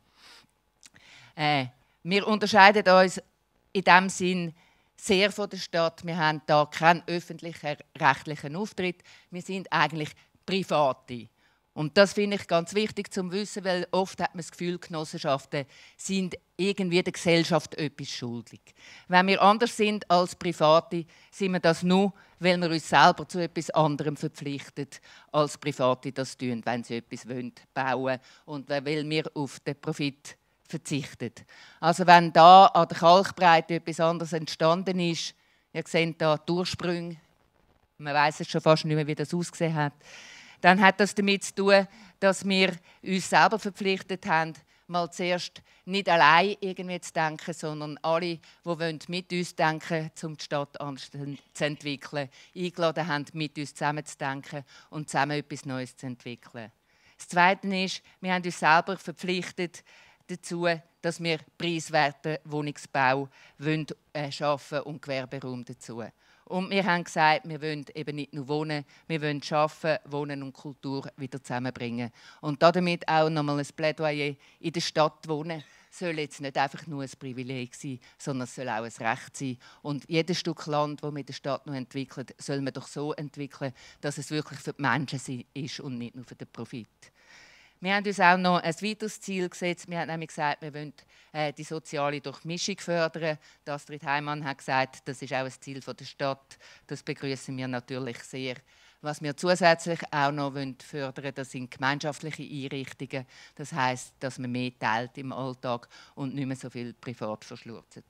Wir unterscheiden uns in diesem Sinn sehr von der Stadt. Wir haben da keinen öffentlichen rechtlichen Auftritt. Wir sind eigentlich Private. Und das finde ich ganz wichtig zu wissen, weil oft hat man das Gefühl, Genossenschaften sind irgendwie der Gesellschaft etwas schuldig. Wenn wir anders sind als Private, sind wir das nur, weil wir uns selber zu etwas anderem verpflichtet, als Private das tun, wenn sie etwas bauen wollen und weil wir auf den Profit verzichten. Also wenn da an der Kalkbreite etwas anderes entstanden ist, ihr seht da die Ursprünge, man weiß es schon fast nicht mehr, wie das ausgesehen hat, dann hat das damit zu tun, dass wir uns selber verpflichtet haben, mal zuerst nicht allein irgendwie zu denken, sondern alle, die mit uns denken, um die Stadt anders zu entwickeln, eingeladen haben, mit uns zusammen zu denken und zusammen etwas Neues zu entwickeln. Das Zweite ist, wir haben uns selber verpflichtet dazu, dass wir preiswerten Wohnungsbau schaffen und Gewerberaum dazu. Und wir haben gesagt, wir wollen eben nicht nur wohnen, wir wollen arbeiten, Wohnen und Kultur wieder zusammenbringen. Und damit auch nochmal ein Plädoyer: in der Stadt wohnen soll jetzt nicht einfach nur ein Privileg sein, sondern es soll auch ein Recht sein. Und jedes Stück Land, das man in der Stadt noch entwickelt, soll man doch so entwickeln, dass es wirklich für die Menschen ist und nicht nur für den Profit. Wir haben uns auch noch ein weiteres Ziel gesetzt. Wir haben nämlich gesagt, wir wollen die soziale Durchmischung fördern. Astrid Heimann hat gesagt, das ist auch ein Ziel der Stadt. Das begrüßen wir natürlich sehr. Was wir zusätzlich auch noch fördern wollen, das sind gemeinschaftliche Einrichtungen. Das heisst, dass man mehr teilt im Alltag und nicht mehr so viel privat verschlurzt.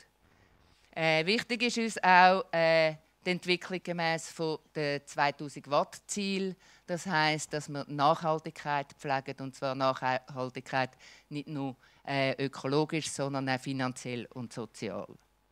Wichtig ist uns auch die Entwicklung gemäss den 2000 Watt Ziel. Das heisst, dass wir Nachhaltigkeit pflegen, und zwar Nachhaltigkeit nicht nur ökologisch, sondern auch finanziell und sozial.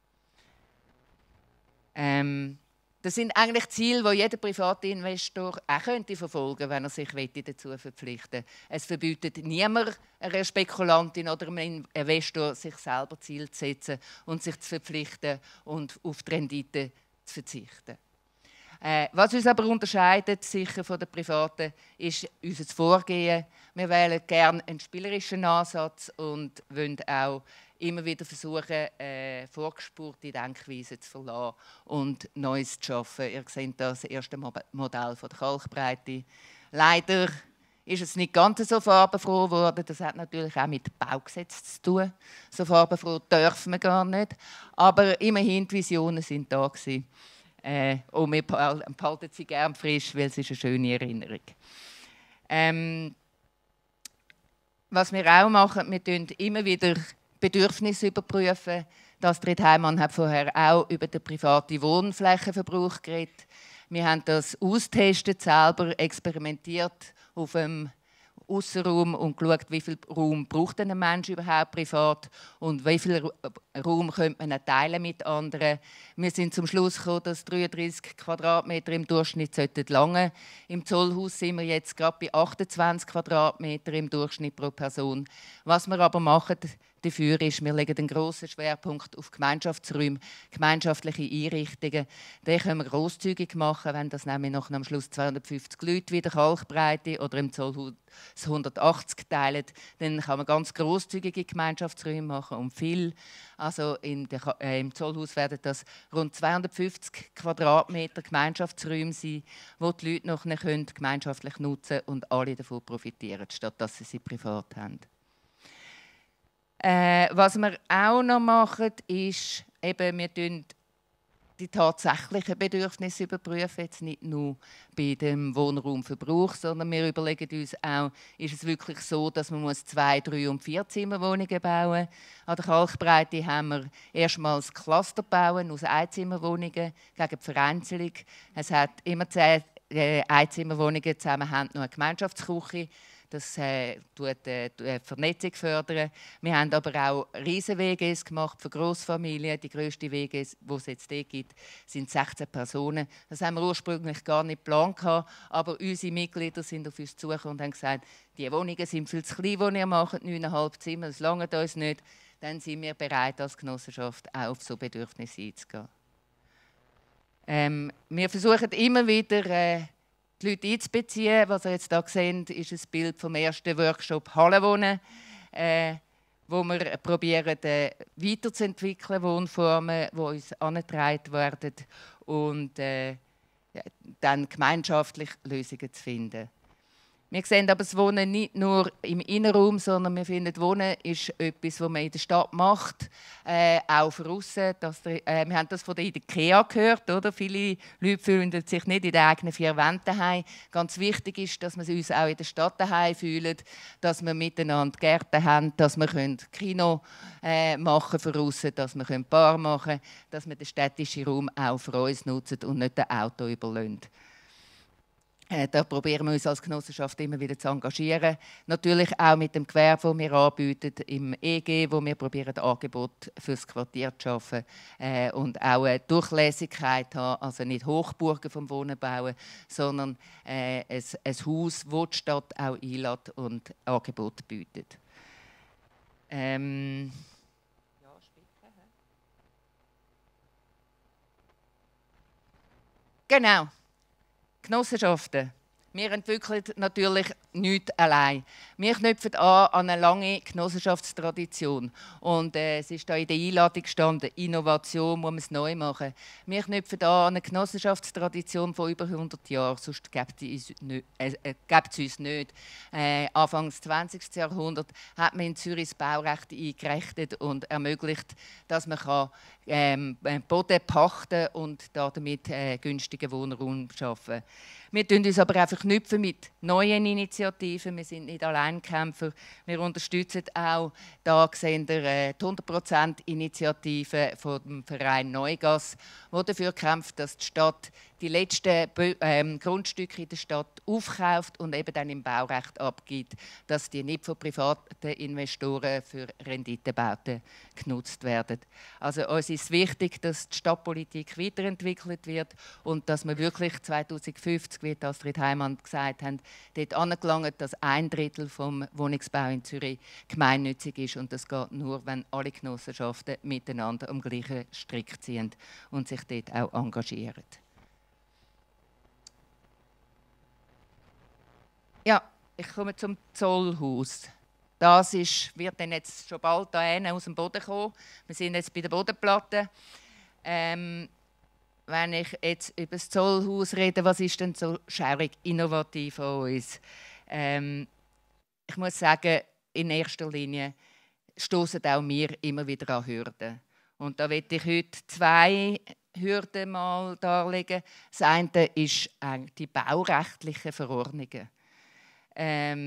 Das sind eigentlich Ziele, die jeder private Investor auch verfolgen könnte, wenn er sich dazu verpflichten will. Es verbietet niemand, einer Spekulantin oder einem Investor, sich selber Ziele zu setzen und sich zu verpflichten und auf die Rendite zu verzichten. Was uns aber unterscheidet, sicher von den Privaten, ist unser Vorgehen. Wir wählen gerne einen spielerischen Ansatz und wollen auch immer wieder versuchen, vorgespurte Denkweisen zu verlassen und Neues zu schaffen. Ihr seht das erste Modell von der Kalkbreite. Leider ist es nicht ganz so farbenfroh geworden. Das hat natürlich auch mit dem Baugesetz zu tun. So farbenfroh dürfen wir gar nicht. Aber immerhin, die Visionen sind da gewesen. Und wir behalten sie gerne frisch, weil es ist eine schöne Erinnerung. Was wir auch machen, wir tun immer wieder Bedürfnisse überprüfen. Astrid Heimann hat vorher auch über den privaten Wohnflächenverbrauch geredet. Wir haben das austestet, selber experimentiert auf dem Aussenraum und geschaut, wie viel Raum braucht ein Mensch überhaupt privat und wie viel Raum könnte man teilen mit anderen. Wir sind zum Schluss gekommen, dass 33 Quadratmeter im Durchschnitt lange. Im Zollhaus sind wir jetzt gerade bei 28 Quadratmeter im Durchschnitt pro Person. Was wir aber machen dafür ist, wir legen einen grossen Schwerpunkt auf Gemeinschaftsräume, gemeinschaftliche Einrichtungen. Den können wir grosszügig machen, wenn das nämlich noch am Schluss 250 Leute wie der Kalkbreite oder im Zollhaus 180 teilen, dann kann man ganz grosszügige Gemeinschaftsräume machen und viel. Also im Zollhaus werden das rund 250 Quadratmeter Gemeinschaftsräume sein, wo die Leute noch gemeinschaftlich nutzen können und alle davon profitieren, statt dass sie privat haben. Was wir auch noch machen, ist, eben, wir die tatsächlichen Bedürfnisse überprüfen, jetzt nicht nur bei dem Wohnraumverbrauch, sondern wir überlegen uns auch, ist es wirklich so, dass man 2, 3 und 4 Zimmerwohnungen bauen muss. An der Kalkbreite haben wir erstmals Cluster bauen aus Einzimmerwohnungen gegen die Vereinzelung. Es hat immer 10 Einzimmerwohnungen zusammen, haben noch eine Gemeinschaftsküche. Das fördert die Vernetzung. Wir haben aber auch riesen WGs gemacht für Grossfamilien. Die grösste WGs, die es jetzt gibt, sind 16 Personen. Das haben wir ursprünglich gar nicht geplant, aber unsere Mitglieder sind auf uns zugekommen und haben gesagt, die Wohnungen sind viel zu klein, die ihr macht, 9,5 Zimmer, das langt uns nicht. Dann sind wir bereit, als Genossenschaft auch auf so Bedürfnisse einzugehen. Wir versuchen immer wieder, die Leute einzubeziehen. Was ihr jetzt hier seht, ist ein Bild vom ersten Workshop Hallenwohnen, wo wir probieren, weiterzuentwickeln, Wohnformen, die uns angetragen werden und dann gemeinschaftlich Lösungen zu finden. Wir sehen aber das Wohnen nicht nur im Innenraum, sondern wir finden, Wohnen ist etwas, was man in der Stadt macht, auch für aussen. Wir haben das von der IKEA gehört, oder? Viele Leute fühlen sich nicht in den eigenen 4 Wänden daheim. Ganz wichtig ist, dass wir uns auch in der Stadt daheim fühlen, dass wir miteinander Gärten haben, dass wir Kino machen für aussen, dass wir Bar machen können, dass wir den städtischen Raum auch für uns nutzen und nicht das Auto überlassen. Da probieren wir uns als Genossenschaft immer wieder zu engagieren. Natürlich auch mit dem Gewerbe, das wir anbieten, im EG, wo wir probieren, Angebote für das Quartier zu schaffen und auch eine Durchlässigkeit haben, also nicht Hochburgen vom Wohnen bauen, sondern ein Haus, das die Stadt auch einlädt und Angebote bietet. Genau. Genossenschaften. Wir entwickeln natürlich nichts allein. Wir knüpfen an eine lange Genossenschaftstradition. Und es ist da in der Einladung gestanden, Innovation muss man es neu machen. Wir knüpfen an eine Genossenschaftstradition von über 100 Jahren, sonst gibt es uns nicht. Anfang des 20. Jahrhunderts hat man in Zürich das Baurecht eingerichtet und ermöglicht, dass man Boden pachten und damit günstigen Wohnraum schaffen. Wir tun uns aber einfach knüpfen mit neuen Initiativen. Wir sind nicht Alleinkämpfer. Wir unterstützen auch, da sehen ihr die 100%-Initiative vom Verein Neugass, die dafür kämpft, dass die Stadt die letzten Grundstücke in der Stadt aufkauft und eben dann im Baurecht abgibt, dass die nicht von privaten Investoren für Renditebauten genutzt werden. Also uns ist wichtig, dass die Stadtpolitik weiterentwickelt wird und dass wir wirklich 2050, wie Astrid Heimann gesagt hat, dort angelangt, dass 1/3 vom Wohnungsbau in Zürich gemeinnützig ist. Und das geht nur, wenn alle Genossenschaften miteinander am gleichen Strick ziehen und sich dort auch engagieren. Ja, ich komme zum Zollhaus. Das wird dann jetzt schon bald da aus dem Boden kommen. Wir sind jetzt bei der Bodenplatte. Wenn ich jetzt über das Zollhaus rede, was ist denn so schaurig innovativ an uns? Ich muss sagen, in erster Linie stoßen auch wir immer wieder an Hürden. Und da möchte ich heute 2 Hürden mal darlegen. Das eine ist die baurechtlichen Verordnungen.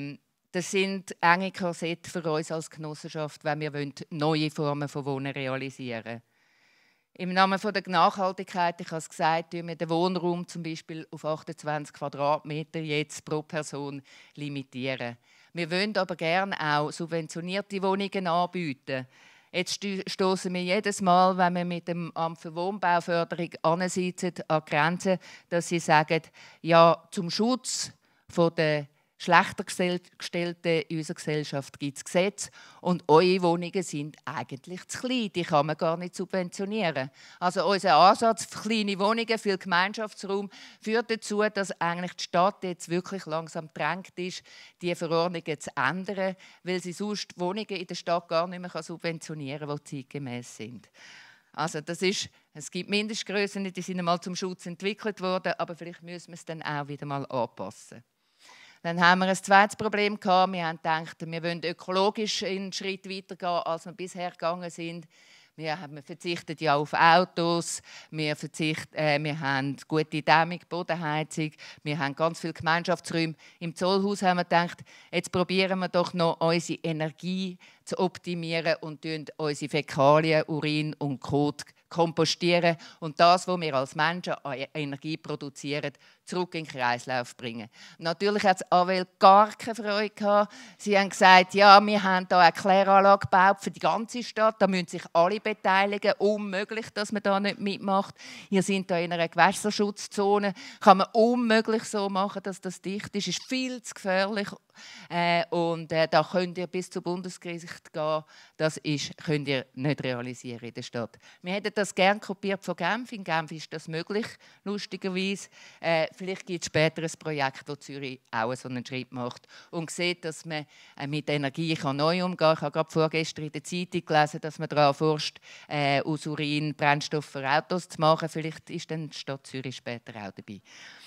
Das sind enge Korsette für uns als Genossenschaft, wenn wir neue Formen von Wohnen realisieren wollen. Im Namen der Nachhaltigkeit, ich habe es gesagt, wir den Wohnraum zum Beispiel auf 28 Quadratmeter jetzt pro Person limitieren. Wir wollen aber gerne auch subventionierte Wohnungen anbieten. Jetzt stoßen wir jedes Mal, wenn wir mit dem Amt für Wohnbauförderung ansitzen, an die Grenze, dass sie sagen, ja, zum Schutz der schlechter Gestellten in unserer Gesellschaft gibt es Gesetze und eure Wohnungen sind eigentlich zu klein, die kann man gar nicht subventionieren. Also unser Ansatz für kleine Wohnungen, viel Gemeinschaftsraum, führt dazu, dass eigentlich die Stadt jetzt wirklich langsam gedrängt ist, diese Verordnungen zu ändern, weil sie sonst Wohnungen in der Stadt gar nicht mehr subventionieren kann, die zeitgemäß sind. Also es gibt Mindestgrössen, die sind einmal zum Schutz entwickelt worden, aber vielleicht müssen wir es dann auch wieder mal anpassen. Dann haben wir ein zweites Problem gehabt. Wir haben gedacht, wir wollen ökologisch einen Schritt weiter gehen, als wir bisher gegangen sind. Wir verzichten ja auf Autos, wir haben gute Dämmung, Bodenheizung, wir haben ganz viele Gemeinschaftsräume. Im Zollhaus haben wir gedacht, jetzt probieren wir doch noch unsere Energie zu optimieren und unsere Fäkalien, Urin und Kot kompostieren und das, was wir als Menschen an Energie produzieren, zurück in den Kreislauf bringen. Natürlich hat es Anwälte gar keine Freude gehabt. Sie haben gesagt, ja, wir haben hier eine Kläranlage gebaut für die ganze Stadt, da müssen sich alle beteiligen. Unmöglich, dass man da nicht mitmacht. Ihr seid hier in einer Gewässerschutzzone. Kann man unmöglich so machen, dass das dicht ist. Ist viel zu gefährlich. Da könnt ihr bis zum Bundesgericht gehen. Das könnt ihr nicht realisieren in der Stadt. Wir hätten das gerne kopiert von Genf. In Genf ist das möglich, lustigerweise. Vielleicht gibt es später ein Projekt, wo Zürich auch so einen Schritt macht und sieht, dass man mit Energie neu umgehen kann. Ich habe gerade vorgestern in der Zeitung gelesen, dass man daran forscht, aus Urin Brennstoff für Autos zu machen. Vielleicht ist dann die Stadt Zürich später auch dabei.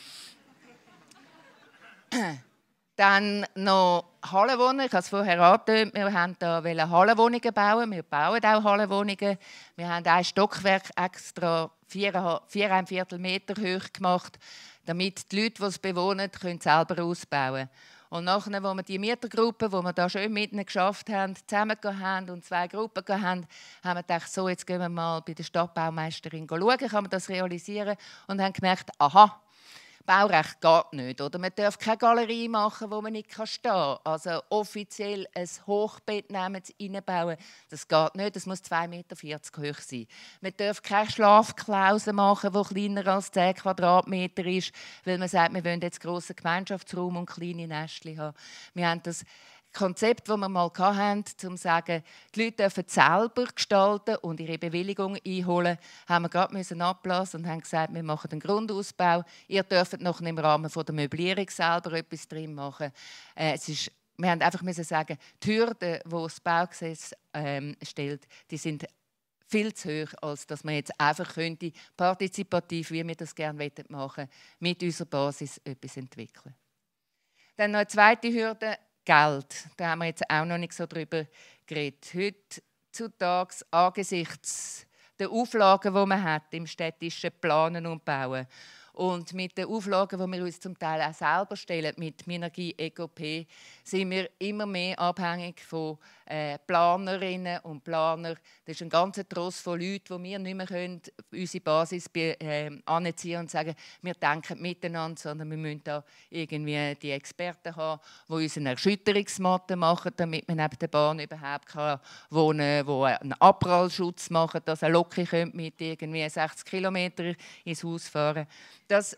Dann noch Hallenwohnungen. Ich habe es vorher angetönt, wir wollten hier Hallenwohnungen bauen. Wir bauen auch Hallenwohnungen. Wir haben ein Stockwerk extra 4,25 Meter hoch gemacht, damit die Leute, die es bewohnen, selber ausbauen können. Und nachher, als wir die Mietergruppe, die wir da schön mitten geschafft haben, zusammen haben und 2 Gruppen haben wir gedacht, so, jetzt gehen wir mal bei der Stadtbaumeisterin schauen, kann man das realisieren, und haben gemerkt, aha, Baurecht geht nicht. Oder man darf keine Galerie machen, wo man nicht stehen kann. Also offiziell ein Hochbett reinbauen, das geht nicht. Das muss 2,40 Meter hoch sein. Man darf keine Schlafklause machen, die kleiner als 10 Quadratmeter ist, weil man sagt, wir wollen jetzt grossen Gemeinschaftsraum und kleine Nestchen haben. Wir haben das Konzept, das wir mal hatten, um zu sagen, die Leute dürfen selber gestalten und ihre Bewilligung einholen, haben wir gerade abblasen und haben gesagt, wir machen den Grundausbau. Ihr dürft noch im Rahmen der Möblierung selber etwas drin machen. Wir haben einfach sagen, die Hürden, die das Baugesetz stellt, die sind viel zu hoch, als dass man jetzt einfach partizipativ, wie wir das gerne machen, mit unserer Basis etwas entwickeln. Dann noch eine zweite Hürde. Geld, da haben wir jetzt auch noch nicht so drüber geredet. Heutzutage angesichts der Auflagen, die man hat im städtischen Planen und Bauen und mit den Auflagen, die wir uns zum Teil auch selber stellen, mit Minergie, EcoP, sind wir immer mehr abhängig von Planerinnen und Planern. Das ist ein ganzer Tross von Leuten, die wir nicht mehr können, unsere Basis anziehen und sagen, wir denken miteinander, sondern wir müssen da irgendwie die Experten haben, die uns eine Erschütterungsmatte machen, damit man neben der Bahn überhaupt wohnen kann, die einen Abprallschutz machen, dass eine Lok mit irgendwie 60 Kilometer ins Haus fahren. Das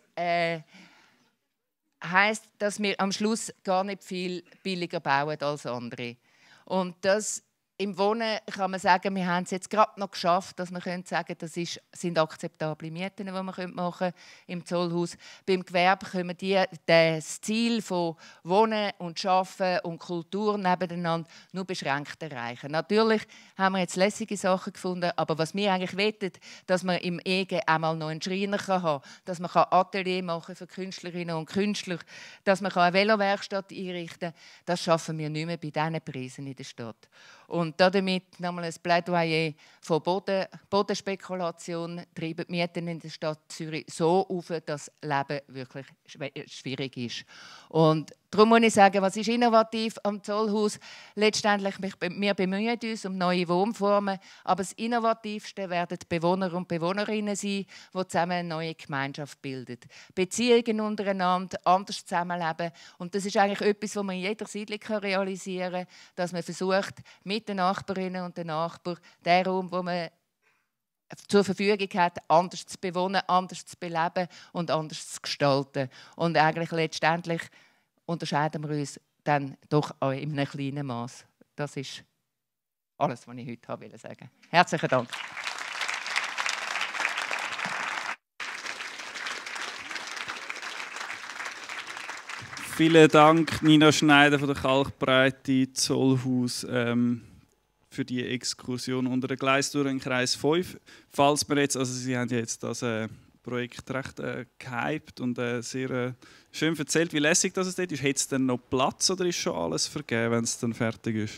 heisst, dass wir am Schluss gar nicht viel billiger bauen als andere. Und das im Wohnen kann man sagen, wir haben es jetzt gerade noch geschafft, dass wir sagen, das sind akzeptable Mieten, die wir machen können im Zollhaus. Beim Gewerbe können wir das Ziel von Wohnen und Arbeiten und Kultur nebeneinander nur beschränkt erreichen. Natürlich haben wir jetzt lässige Sachen gefunden, aber was wir eigentlich wollen, dass man im EG einmal noch einen Schreiner haben kann, dass man Atelier machen für Künstlerinnen und Künstler, dass man eine Velowerkstatt einrichten kann, das schaffen wir nicht mehr bei diesen Preisen in der Stadt. Und damit nochmal ein Plädoyer von Bodenspekulation treiben die Mieten in der Stadt Zürich so auf, dass Leben wirklich schwierig ist. Und Darum muss ich sagen, was ist innovativ am Zollhaus? Letztendlich, wir bemühen uns um neue Wohnformen, aber das Innovativste werden die Bewohner und Bewohnerinnen sein, die zusammen eine neue Gemeinschaft bilden. Beziehungen untereinander, anders zusammenleben. Und das ist eigentlich etwas, was man in jeder Siedlung realisieren kann, dass man versucht, mit den Nachbarinnen und den Nachbarn den Raum, wo man zur Verfügung hat, anders zu bewohnen, anders zu beleben und anders zu gestalten. Und eigentlich letztendlich unterscheiden wir uns dann doch auch in einem kleinen Maß. Das ist alles, was ich heute sagen wollte. Herzlichen Dank. Vielen Dank, Nina Schneider von der Kalkbreite Zollhaus, für die Exkursion unter den Gleistouren in Kreis 5. Falls wir jetzt, also Sie haben ja jetzt das Projekt recht gehypt und sehr schön erzählt, wie lässig das dort ist. Hat es denn noch Platz oder ist schon alles vergeben, wenn es dann fertig ist?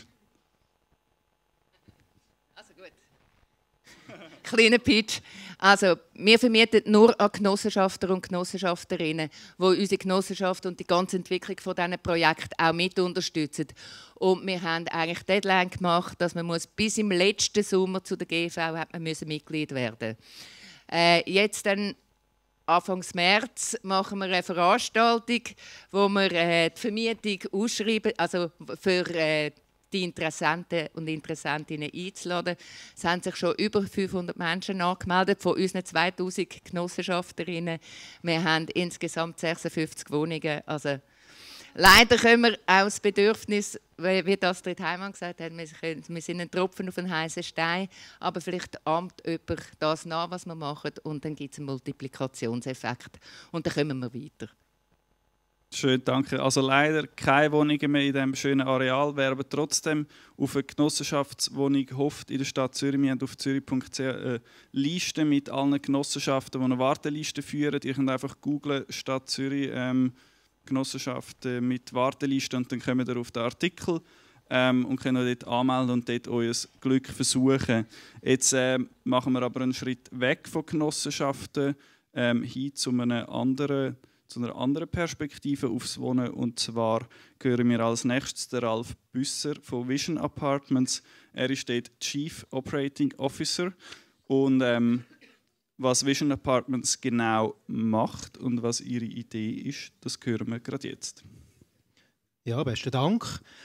Also gut. Kleiner Pitch. Also, wir vermieten nur an Genossenschafter und Genossenschafterinnen, die unsere Genossenschaft und die ganze Entwicklung von diesen Projekten auch mit unterstützen. Und wir haben eigentlich die Deadline gemacht, dass man bis im letzten Sommer zu der GV hat man Mitglied werden. Jetzt dann Anfang März machen wir eine Veranstaltung, wo wir die Vermietung ausschreiben, also für die Interessenten und Interessentinnen einzuladen. Es haben sich schon über 500 Menschen angemeldet, von unseren 2000 Genossenschafterinnen. Wir haben insgesamt 56 Wohnungen. Also, leider können wir auch das Bedürfnis, wie Astrid Heimann gesagt hat, wir sind ein Tropfen auf einen heißen Stein, aber vielleicht ahmt jemand das nach, was wir machen, und dann gibt es einen Multiplikationseffekt. Und dann kommen wir weiter. Schön, danke. Also leider keine Wohnungen mehr in diesem schönen Areal. Wer aber trotzdem auf eine Genossenschaftswohnung hofft in der Stadt Zürich, wir haben auf zürich.ch eine Liste mit allen Genossenschaften, die eine Warteliste führen. Ihr könnt einfach googlen Stadt Zürich Genossenschaften mit Warteliste und dann kommt ihr auf den Artikel und könnt euch dort anmelden und dort euer Glück versuchen. Jetzt machen wir aber einen Schritt weg von Genossenschaften hin zu einer anderen Perspektive aufs Wohnen. Und zwar hören wir als nächstes den Ralf Büsser von Vision Apartments. Er ist dort Chief Operating Officer. Und was Vision Apartments genau macht und was ihre Idee ist, das hören wir gerade jetzt. Ja, besten Dank.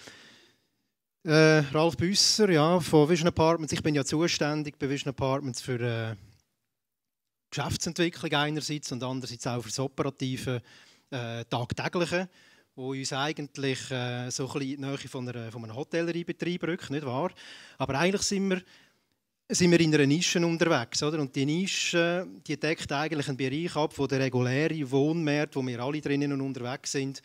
Ralf Büsser, ja, von Vision Apartments. Ich bin ja zuständig bei Vision Apartments für Geschäftsentwicklung einerseits und andererseits auch für das Operative, Tagtägliche, wo uns eigentlich so ein bisschen in die Nähe von einem Hotelleriebetrieb rückt, nicht wahr? Aber eigentlich sind wir in einer Nische unterwegs, oder? Und die Nische, die deckt eigentlich einen Bereich ab, wo der reguläre Wohnmarkt, wo wir alle drinnen unterwegs sind,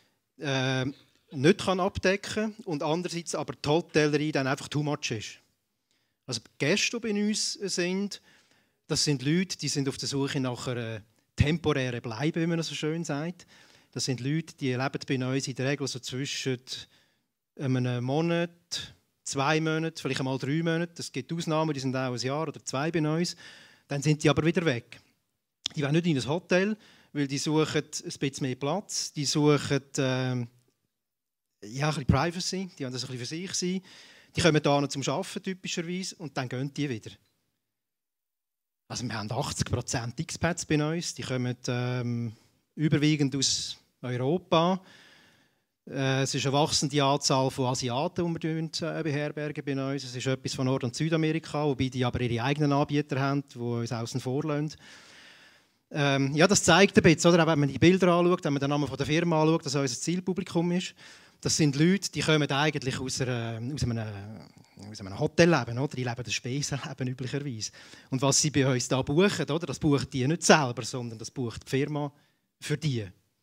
nicht abdecken kann und andererseits aber die Hotellerie dann einfach too much ist. Also die Gäste, die bei uns sind, das sind Leute, die sind auf der Suche nach einer temporären Bleibe, wie man so schön sagt. Das sind Leute, die leben bei uns in der Regel so zwischen einem Monat, 2 Monaten, vielleicht einmal 3 Monate. Es gibt Ausnahmen, die sind auch ein Jahr oder 2 bei uns. Dann sind die aber wieder weg. Die wollen nicht in ein Hotel, weil die suchen ein bisschen mehr Platz. Die suchen ein bisschen Privacy, die wollen das ein bisschen für sich sein. Die kommen hier zum Arbeiten typischerweise und dann gehen die wieder. Also wir haben 80% Expats bei uns, die kommen überwiegend aus Europa. Es ist eine wachsende Anzahl von Asiaten, die wir beherbergen bei uns. Es ist etwas von Nord- und Südamerika, wobei die aber ihre eigenen Anbieter haben, die uns außen vor lassen. Ja, das zeigt ein bisschen, oder? Auch wenn man die Bilder anschaut, wenn man den Namen der Firma anschaut, dass unser Zielpublikum ist. Das sind Leute, die kommen eigentlich aus einem Hotelleben, oder? Die leben das Speisenleben üblicherweise. Und was sie bei uns da buchen, oder? Das bucht die nicht selber, sondern das bucht die Firma für die.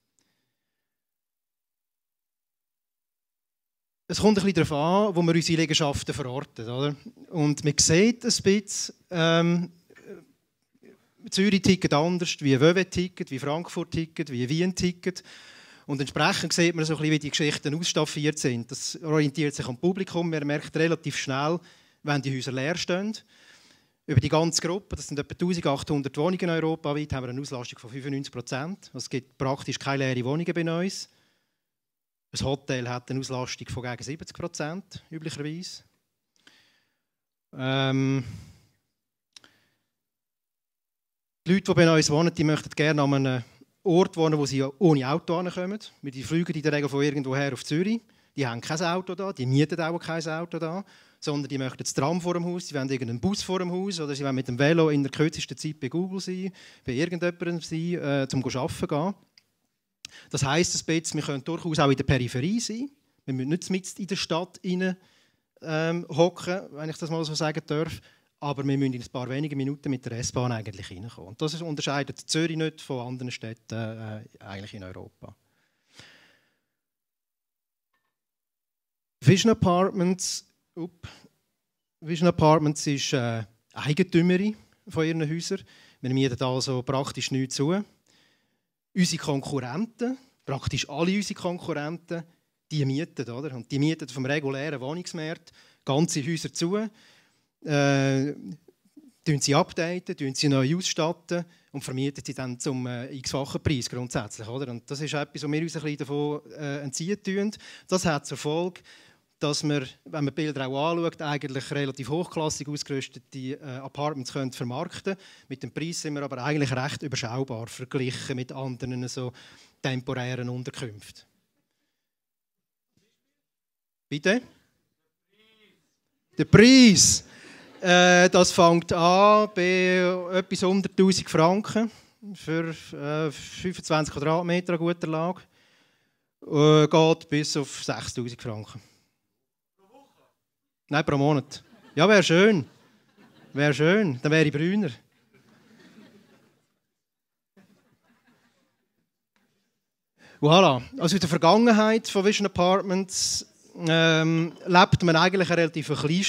Es kommt ein bisschen darauf an, wo wir unsere Liegenschaften verorten, oder? Und man sieht ein bisschen, Zürich tickt anders wie Vevey tickt, wie Frankfurt tickt, wie Wien tickt. Und entsprechend sieht man so ein bisschen, wie die Geschichten ausstaffiert sind. Das orientiert sich am Publikum. Man merkt relativ schnell, wenn die Häuser leer stehen. Über die ganze Gruppe, das sind etwa 1800 Wohnungen europaweit, haben wir eine Auslastung von 95%. Es gibt praktisch keine leeren Wohnungen bei uns. Ein Hotel hat eine Auslastung von gegen 70% üblicherweise. Die Leute, die bei uns wohnen, die möchten gerne an einem Ort wohnen, wo sie ohne Auto hinkommen. Die fliegen in der Regel von irgendwoher auf Zürich. Die haben kein Auto da, die mieten auch kein Auto da, sondern die möchten das Tram vor dem Haus, sie wollen irgendeinen Bus vor dem Haus oder sie wollen mit dem Velo in der kürzesten Zeit bei Google sein, bei irgendjemandem sein, zum arbeiten gehen. Das heisst, wir können durchaus auch in der Peripherie sein. Wir müssen nicht mitten in der Stadt hocken, wenn ich das mal so sagen darf. Aber wir müssen in ein paar wenige Minuten mit der S-Bahn eigentlich reinkommen. Und das unterscheidet Zürich nicht von anderen Städten eigentlich in Europa. Vision Apartments ist Eigentümerin von ihren Häusern. Wir mieten also praktisch nichts zu. Unsere Konkurrenten, praktisch alle unsere Konkurrenten, die mieten. Oder? Und die mieten vom regulären Wohnungsmarkt ganze Häuser zu, sie updaten, sie neu ausstatten und vermieten sie dann zum x-fachen Preis grundsätzlich. Oder? Und das ist etwas, was wir uns ein bisschen davon entziehen tun. Das hat zur Folge, dass wir, wenn man die Bilder auch anschaut, eigentlich relativ hochklassig ausgerüstete Apartments können vermarkten können. Mit dem Preis sind wir aber eigentlich recht überschaubar verglichen mit anderen so temporären Unterkünften. Bitte? Der Preis. Das fängt an bei etwas unter 1000 Franken für 25 Quadratmeter an guter Lage. Geht bis auf 6000 Franken. Nein, pro Monat. Ja, wäre schön. Wäre schön. Dann wäre ich brüner. Voilà. Also in der Vergangenheit von Vision Apartments lebt man eigentlich eine relativ klein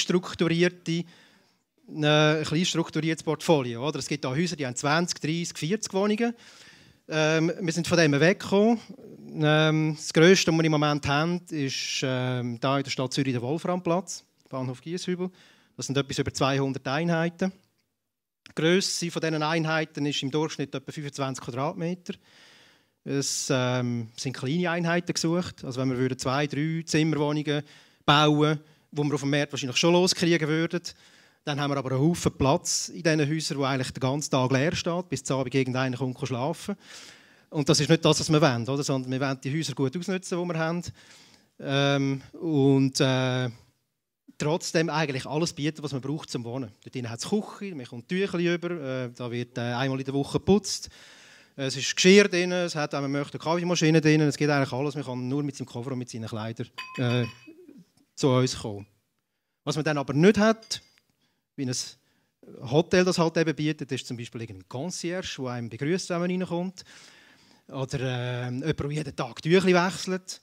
strukturiertes Portfolio. Oder? Es gibt auch Häuser, die haben 20, 30, 40 Wohnungen. Wir sind von dem weggekommen. Das Grösste, was wir im Moment haben, ist hier in der Stadt Zürich der Wolframplatz, Bahnhof Gieshübel. Das sind etwas über 200 Einheiten. Die Grösse von diesen Einheiten ist im Durchschnitt etwa 25 Quadratmeter. Es sind kleine Einheiten gesucht. Also wenn wir 2, 3 Zimmerwohnungen bauen, wo wir auf dem Markt wahrscheinlich schon loskriegen würden, dann haben wir aber einen Haufen Platz in diesen Häusern, wo eigentlich den ganzen Tag leer steht, bis zum Abend irgendeiner kommt schlafen. Und das ist nicht das, was wir wollen, oder? Sondern wir wollen die Häuser gut ausnutzen, die wir haben. Trotzdem eigentlich alles bieten, was man braucht zum Wohnen. Dort hat es Küche, man kommt Tüchli über, da wird einmal in der Woche geputzt. Es ist Geschirr drin, es hat, wenn man möchte, eine Kaffeemaschine drin, es geht eigentlich alles. Man kann nur mit seinem Koffer und mit seinen Kleidern zu uns kommen. Was man dann aber nicht hat, wie ein Hotel das halt eben bietet, ist zum Beispiel ein Concierge, der einem begrüßt, wenn man reinkommt. Oder jemand, der jeden Tag Tüchli wechselt.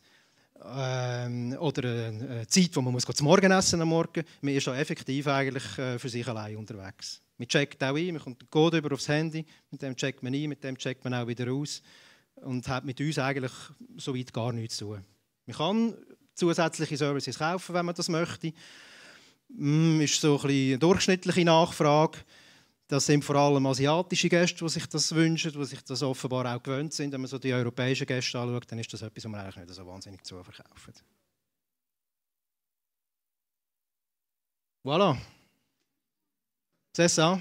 Oder eine Zeit, wo man zum Morgenessen am Morgen. Man ist da effektiv eigentlich für sich allein unterwegs. Man checkt auch ein, man kommt den Code über aufs Handy, mit dem checkt man ein, mit dem checkt man auch wieder aus und hat mit uns eigentlich soweit gar nichts zu tun. Man kann zusätzliche Services kaufen, wenn man das möchte. Ist so ein bisschen eine durchschnittliche Nachfrage. Das sind vor allem asiatische Gäste, die sich das wünschen, die sich das offenbar auch gewöhnt sind. Wenn man so die europäischen Gäste anschaut, dann ist das etwas, was man eigentlich nicht so wahnsinnig zuverkaufen. Voilà. C'est ça.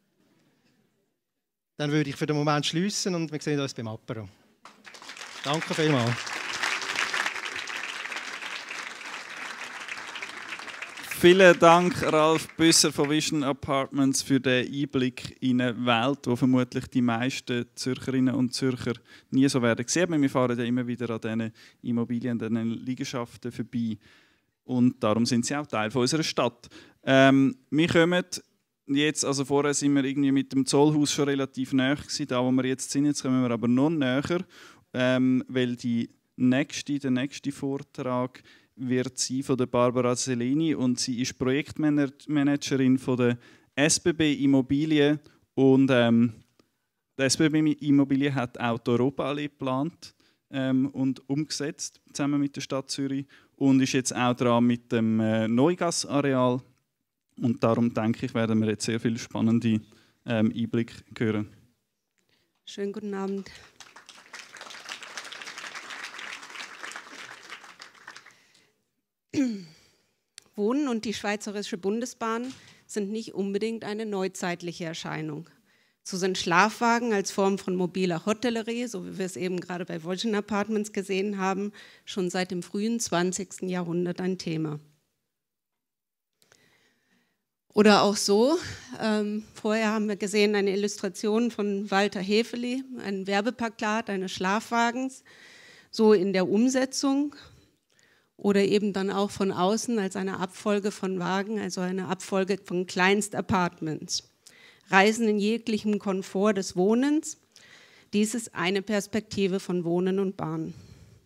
Dann würde ich für den Moment schliessen und wir sehen uns beim Apero. Danke vielmals. Vielen Dank, Ralf Büsser von Vision Apartments, für den Einblick in eine Welt, die vermutlich die meisten Zürcherinnen und Zürcher nie so werden sehen. Wir fahren ja immer wieder an diesen Immobilien, an diesen Liegenschaften vorbei. Und darum sind sie auch Teil von unserer Stadt. Wir kommen jetzt, also vorher sind wir irgendwie mit dem Zollhaus schon relativ nahe gewesen, da wo wir jetzt sind. Jetzt kommen wir aber noch näher, weil der nächste Vortrag wird sie von der Barbara Seleni und sie ist Projektmanagerin von der SBB Immobilien und die SBB Immobilien hat auch die Europaallee geplant und umgesetzt zusammen mit der Stadt Zürich und ist jetzt auch dran mit dem Neugassareal und darum denke ich, werden wir jetzt sehr viele spannende Einblicke hören. Schönen guten Abend. Wohnen und die Schweizerische Bundesbahn sind nicht unbedingt eine neuzeitliche Erscheinung. So sind Schlafwagen als Form von mobiler Hotellerie, so wie wir es eben gerade bei Volgen Apartments gesehen haben, schon seit dem frühen 20. Jahrhundert ein Thema. Oder auch so, vorher haben wir gesehen eine Illustration von Walter Hefeli, ein Werbeplakat eines Schlafwagens, so in der Umsetzung oder eben dann auch von außen als eine Abfolge von Wagen, also eine Abfolge von Kleinstapartments. Reisen in jeglichem Komfort des Wohnens, dies ist eine Perspektive von Wohnen und Bahn.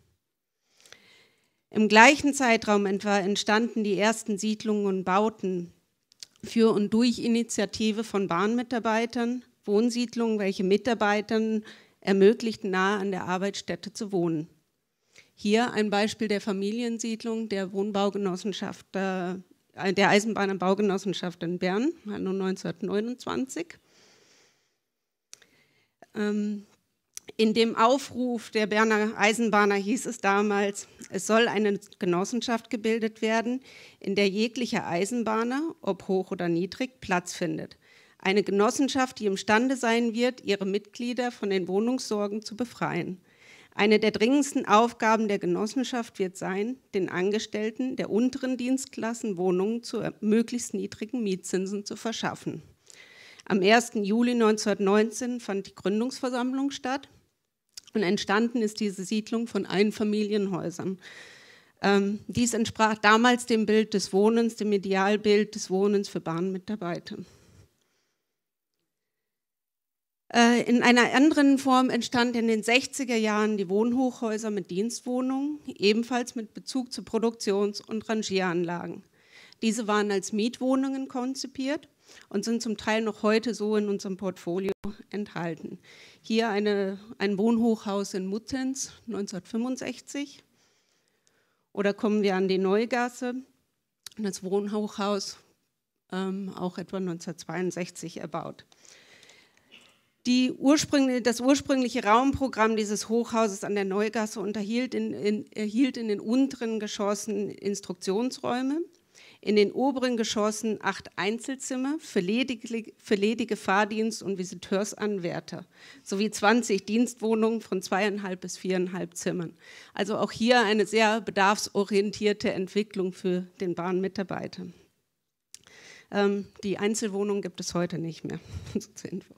Im gleichen Zeitraum etwa entstanden die ersten Siedlungen und Bauten für und durch Initiative von Bahnmitarbeitern, Wohnsiedlungen, welche Mitarbeitern ermöglichten, nahe an der Arbeitsstätte zu wohnen. Hier ein Beispiel der Familiensiedlung der Wohnbaugenossenschaft, der Eisenbahnerbau-Genossenschaft in Bern, 1929. In dem Aufruf der Berner Eisenbahner hieß es damals, es soll eine Genossenschaft gebildet werden, in der jeglicher Eisenbahner, ob hoch oder niedrig, Platz findet. Eine Genossenschaft, die imstande sein wird, ihre Mitglieder von den Wohnungssorgen zu befreien. Eine der dringendsten Aufgaben der Genossenschaft wird sein, den Angestellten der unteren Dienstklassen Wohnungen zu möglichst niedrigen Mietzinsen zu verschaffen. Am 1. Juli 1919 fand die Gründungsversammlung statt und entstanden ist diese Siedlung von Einfamilienhäusern. Dies entsprach damals dem Bild des Wohnens, dem Idealbild des Wohnens für Bahnmitarbeiter. In einer anderen Form entstand in den 60er Jahren die Wohnhochhäuser mit Dienstwohnungen, ebenfalls mit Bezug zu Produktions- und Rangieranlagen. Diese waren als Mietwohnungen konzipiert und sind zum Teil noch heute so in unserem Portfolio enthalten. Hier ein Wohnhochhaus in Muttenz 1965. Oder kommen wir an die Neugasse, das Wohnhochhaus auch etwa 1962 erbaut. Das ursprüngliche Raumprogramm dieses Hochhauses an der Neugasse erhielt in den unteren Geschossen Instruktionsräume, in den oberen Geschossen 8 Einzelzimmer für ledige Fahrdienst- und Visiteursanwärter sowie 20 Dienstwohnungen von 2,5 bis 4,5 Zimmern. Also auch hier eine sehr bedarfsorientierte Entwicklung für den Bahnmitarbeiter. Die Einzelwohnungen gibt es heute nicht mehr, so zur Info.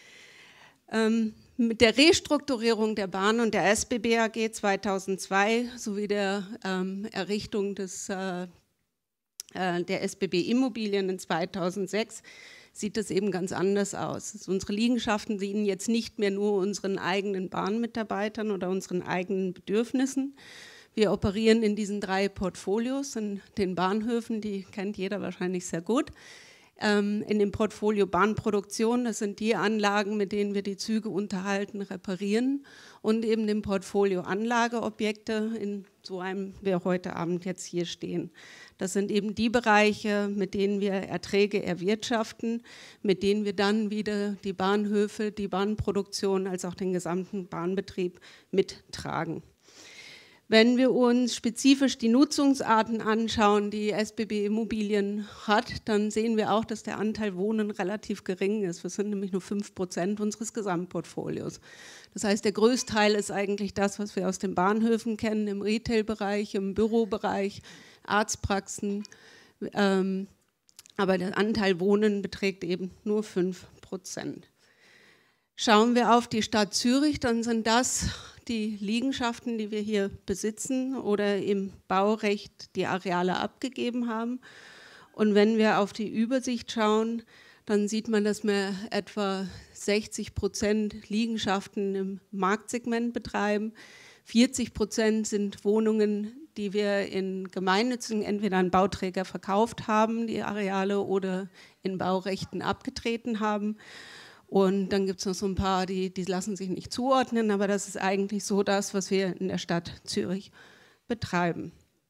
Mit der Restrukturierung der Bahn und der SBB AG 2002 sowie der Errichtung der SBB Immobilien in 2006 sieht es eben ganz anders aus. Also unsere Liegenschaften dienen jetzt nicht mehr nur unseren eigenen Bahnmitarbeitern oder unseren eigenen Bedürfnissen. Wir operieren in diesen 3 Portfolios, in den Bahnhöfen, die kennt jeder wahrscheinlich sehr gut. In dem Portfolio Bahnproduktion, das sind die Anlagen, mit denen wir die Züge unterhalten, reparieren, und eben dem Portfolio Anlageobjekte, in so einem wir heute Abend jetzt hier stehen. Das sind eben die Bereiche, mit denen wir Erträge erwirtschaften, mit denen wir dann wieder die Bahnhöfe, die Bahnproduktion als auch den gesamten Bahnbetrieb mittragen. Wenn wir uns spezifisch die Nutzungsarten anschauen, die SBB Immobilien hat, dann sehen wir auch, dass der Anteil Wohnen relativ gering ist. Wir sind nämlich nur 5% unseres Gesamtportfolios. Das heißt, der Größteil ist eigentlich das, was wir aus den Bahnhöfen kennen, im Retail-Bereich, im Bürobereich, Arztpraxen. Aber der Anteil Wohnen beträgt eben nur 5%. Schauen wir auf die Stadt Zürich, dann sind das die Liegenschaften, die wir hier besitzen oder im Baurecht die Areale abgegeben haben. Und wenn wir auf die Übersicht schauen, dann sieht man, dass wir etwa 60% Liegenschaften im Marktsegment betreiben. 40% sind Wohnungen, die wir in gemeinnützigen, entweder an Bauträger verkauft haben, die Areale, oder in Baurechten abgetreten haben. Und dann gibt es noch so ein paar, die lassen sich nicht zuordnen, aber das ist eigentlich so das, was wir in der Stadt Zürich betreiben.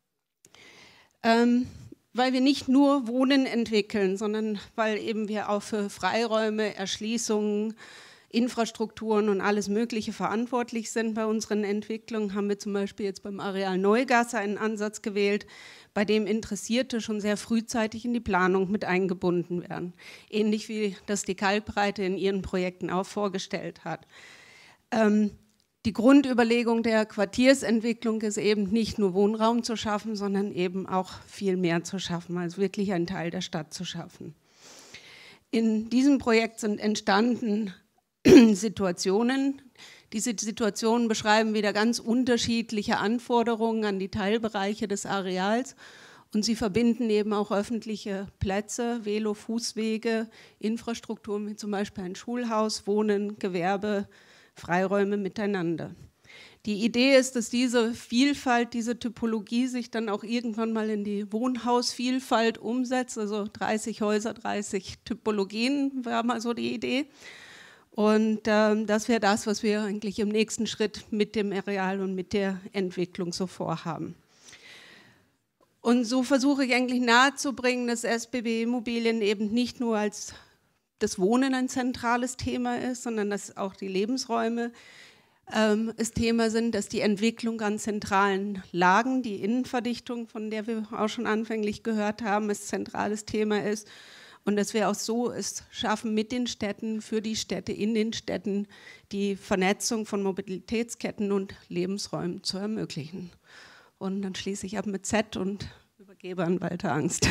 Weil wir nicht nur Wohnen entwickeln, sondern weil eben wir auch für Freiräume, Erschließungen, Infrastrukturen und alles Mögliche verantwortlich sind bei unseren Entwicklungen, haben wir zum Beispiel jetzt beim Areal Neugasse einen Ansatz gewählt, bei dem Interessierte schon sehr frühzeitig in die Planung mit eingebunden werden. Ähnlich wie das die Kalkbreite in ihren Projekten auch vorgestellt hat. Die Grundüberlegung der Quartiersentwicklung ist eben nicht nur Wohnraum zu schaffen, sondern eben auch viel mehr zu schaffen, also wirklich einen Teil der Stadt zu schaffen. In diesem Projekt sind entstanden Situationen. Diese Situationen beschreiben wieder ganz unterschiedliche Anforderungen an die Teilbereiche des Areals und sie verbinden eben auch öffentliche Plätze, Velo-, Fußwege, Infrastrukturen wie zum Beispiel ein Schulhaus, Wohnen, Gewerbe, Freiräume miteinander. Die Idee ist, dass diese Vielfalt, diese Typologie sich dann auch irgendwann mal in die Wohnhausvielfalt umsetzt, also 30 Häuser, 30 Typologien war mal so die Idee. Und das wäre das, was wir eigentlich im nächsten Schritt mit dem Areal und mit der Entwicklung so vorhaben. Und so versuche ich eigentlich nahezubringen, dass SBB Immobilien eben nicht nur als das Wohnen ein zentrales Thema ist, sondern dass auch die Lebensräume das Thema sind, dass die Entwicklung an zentralen Lagen, die Innenverdichtung, von der wir auch schon anfänglich gehört haben, ein zentrales Thema ist. Und dass wir auch so es schaffen, mit den Städten, für die Städte, in den Städten die Vernetzung von Mobilitätsketten und Lebensräumen zu ermöglichen. Und dann schließe ich ab mit Z und übergebe an Walter Angst.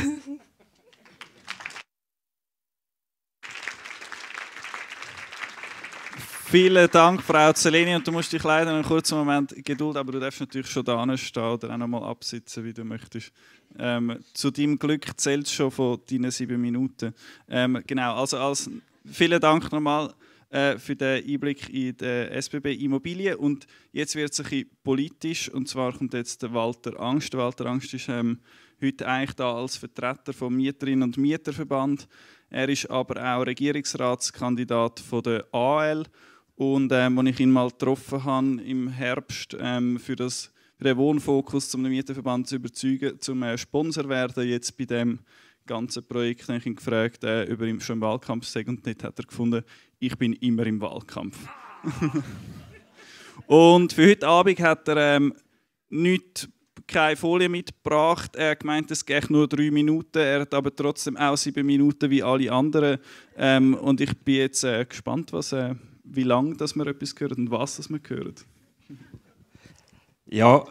Vielen Dank, Frau Zeleni. Und du musst dich leider einen kurzen Moment Geduld, aber du darfst natürlich schon da stehen oder auch noch mal absitzen, wie du möchtest. Zu deinem Glück zählt es schon von deinen 7 Minuten. Genau, also vielen Dank nochmal für den Einblick in die SBB Immobilien. Und jetzt wird es ein bisschen politisch, und zwar kommt jetzt der Walter Angst. Der Walter Angst ist heute eigentlich da als Vertreter vom Mieterinnen- und Mieterverband. Er ist aber auch Regierungsratskandidat von der AL. Und als ich ihn mal getroffen habe im Herbst für den Wohnfokus, um den Mieterverband zu überzeugen, zum Sponsor werden, jetzt bei dem ganzen Projekt, habe ich ihn gefragt, ob er schon im Wahlkampf sei, und nicht hat er gefunden, ich bin immer im Wahlkampf. Und für heute Abend hat er keine Folie mitgebracht. Er hat gemeint, es geht nur 3 Minuten. Er hat aber trotzdem auch 7 Minuten wie alle anderen. Und ich bin jetzt gespannt, wie lange dass wir etwas hören und was das wir hören. Ja,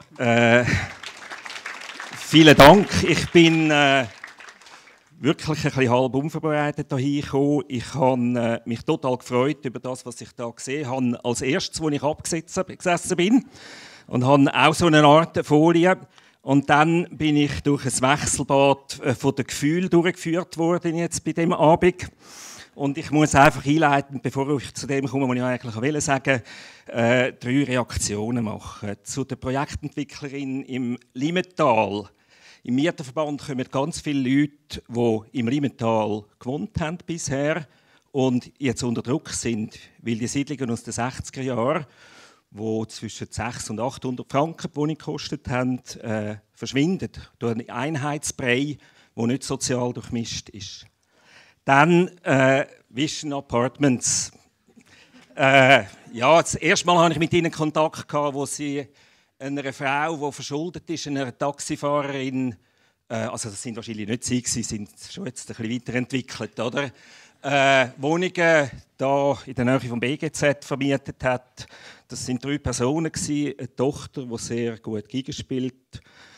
vielen Dank. Ich bin wirklich ein bisschen halb unvorbereitet hierher gekommen. Ich habe mich total gefreut über das, was ich da gesehen habe. Als erstes, als ich abgesessen bin. Und habe auch so eine Art Folie. Und dann bin ich durch ein Wechselbad von den Gefühlen durchgeführt worden jetzt bei diesem Abend. Und ich muss einfach einleitend, bevor ich zu dem komme, was ich eigentlich sagen wollte, 3 Reaktionen machen. Zu der Projektentwicklerin im Limmental. Im Mieterverband kommen ganz viele Leute, die im Limmental gewohnt haben bisher und jetzt unter Druck sind, weil die Siedlungen aus den 60er Jahren, die zwischen 600 und 800 Franken die Wohnung gekostet haben, verschwindet durch einen Einheitsbrei, der nicht sozial durchmischt ist. Dann Vision Apartments. Ja, das erste Mal hatte ich mit ihnen Kontakt gehabt, wo sie einer Frau, die verschuldet ist, einer Taxifahrerin, also das sind wahrscheinlich nicht sie, sie sind schon jetzt ein bisschen weiterentwickelt, oder? Wohnungen da in der Nähe vom BGZ vermietet hat. Das sind 3 Personen gewesen, eine Tochter, die sehr gut Geige spielt,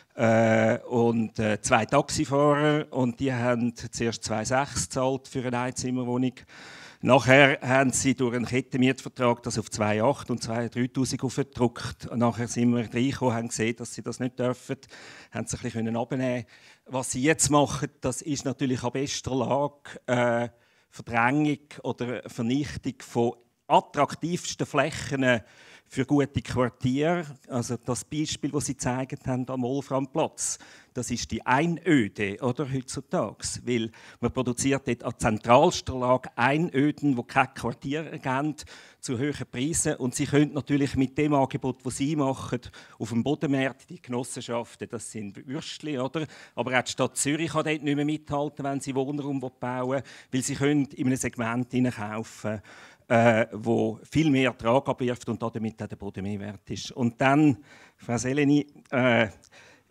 und 2 Taxifahrer, und die haben zuerst 2,6 gezahlt für eine Einzimmerwohnung. Nachher haben sie durch einen Kettenmietvertrag das auf 2,8 und 3'000 aufgedruckt. Nachher sind wir reingekommen, haben gesehen, dass sie das nicht dürfen, haben sich ein bisschen abnehmen. Was sie jetzt machen, das ist natürlich an bester Lage Verdrängung oder Vernichtung von attraktivsten Flächen für gute Quartiere. Also das Beispiel, das Sie gezeigt haben am Wolframplatz, das ist die Einöde, oder, heutzutage. Weil man produziert dort an zentralster Lage Einöden, die kein Quartier ergeben, zu hohen Preisen. Und Sie können natürlich mit dem Angebot, das Sie machen, auf dem Bodenmarkt, die Genossenschaften, das sind Würstchen, oder? Aber auch die Stadt Zürich kann dort nicht mehr mithalten, wenn sie Wohnraum bauen wollen, weil sie können in einem Segment kaufen, wo viel mehr Ertrag abwirft und damit auch der Boden mehr wert ist. Und dann, Frau Zeleni,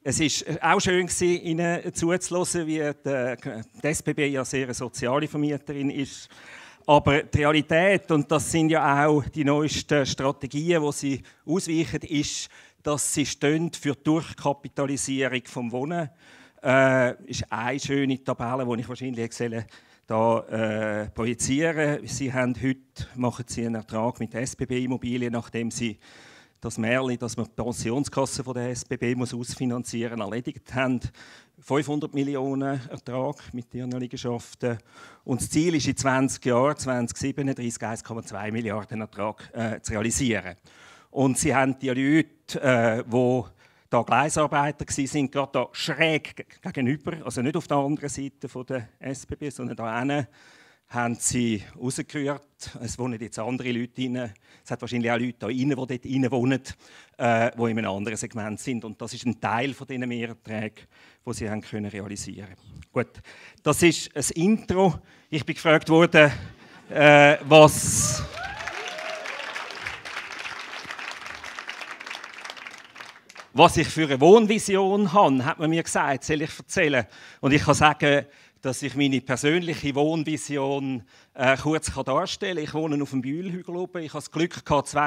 Es war auch schön, Ihnen zuzuhören, wie die SBB ja sehr eine soziale Vermieterin ist. Aber die Realität, und das sind ja auch die neuesten Strategien, die sie ausweichen, ist, dass sie stehen für die Durchkapitalisierung des Wohnens. Ist eine schöne Tabelle, die ich wahrscheinlich da projizieren. Machen sie einen Ertrag mit SBB-Immobilien, nachdem sie das Märchen, dass man die Pensionskasse von der SBB ausfinanzieren muss, erledigt haben. 500 Millionen Ertrag mit ihren Liegenschaften. Und das Ziel ist in 20 Jahren, 2037, 1,2 Milliarden Ertrag zu realisieren. Und sie haben die Leute, die da Gleisarbeiter waren, gerade da schräg gegenüber, also nicht auf der anderen Seite der SBB, sondern da hinten, haben sie rausgerührt. Es wohnen jetzt andere Leute rein. Es hat wahrscheinlich auch Leute da rein, die dort rein wohnen, die in einem anderen Segment sind. Und das ist ein Teil von diesen Mehrerträgen, die sie haben können realisieren können. Gut, das ist ein Intro. Ich bin gefragt worden, was ich für eine Wohnvision habe, hat man mir gesagt, soll ich erzählen. Und ich kann sagen, dass ich meine persönliche Wohnvision kurz darstellen kann. Ich wohne auf dem Bühlhügel oben. Ich hatte das Glück,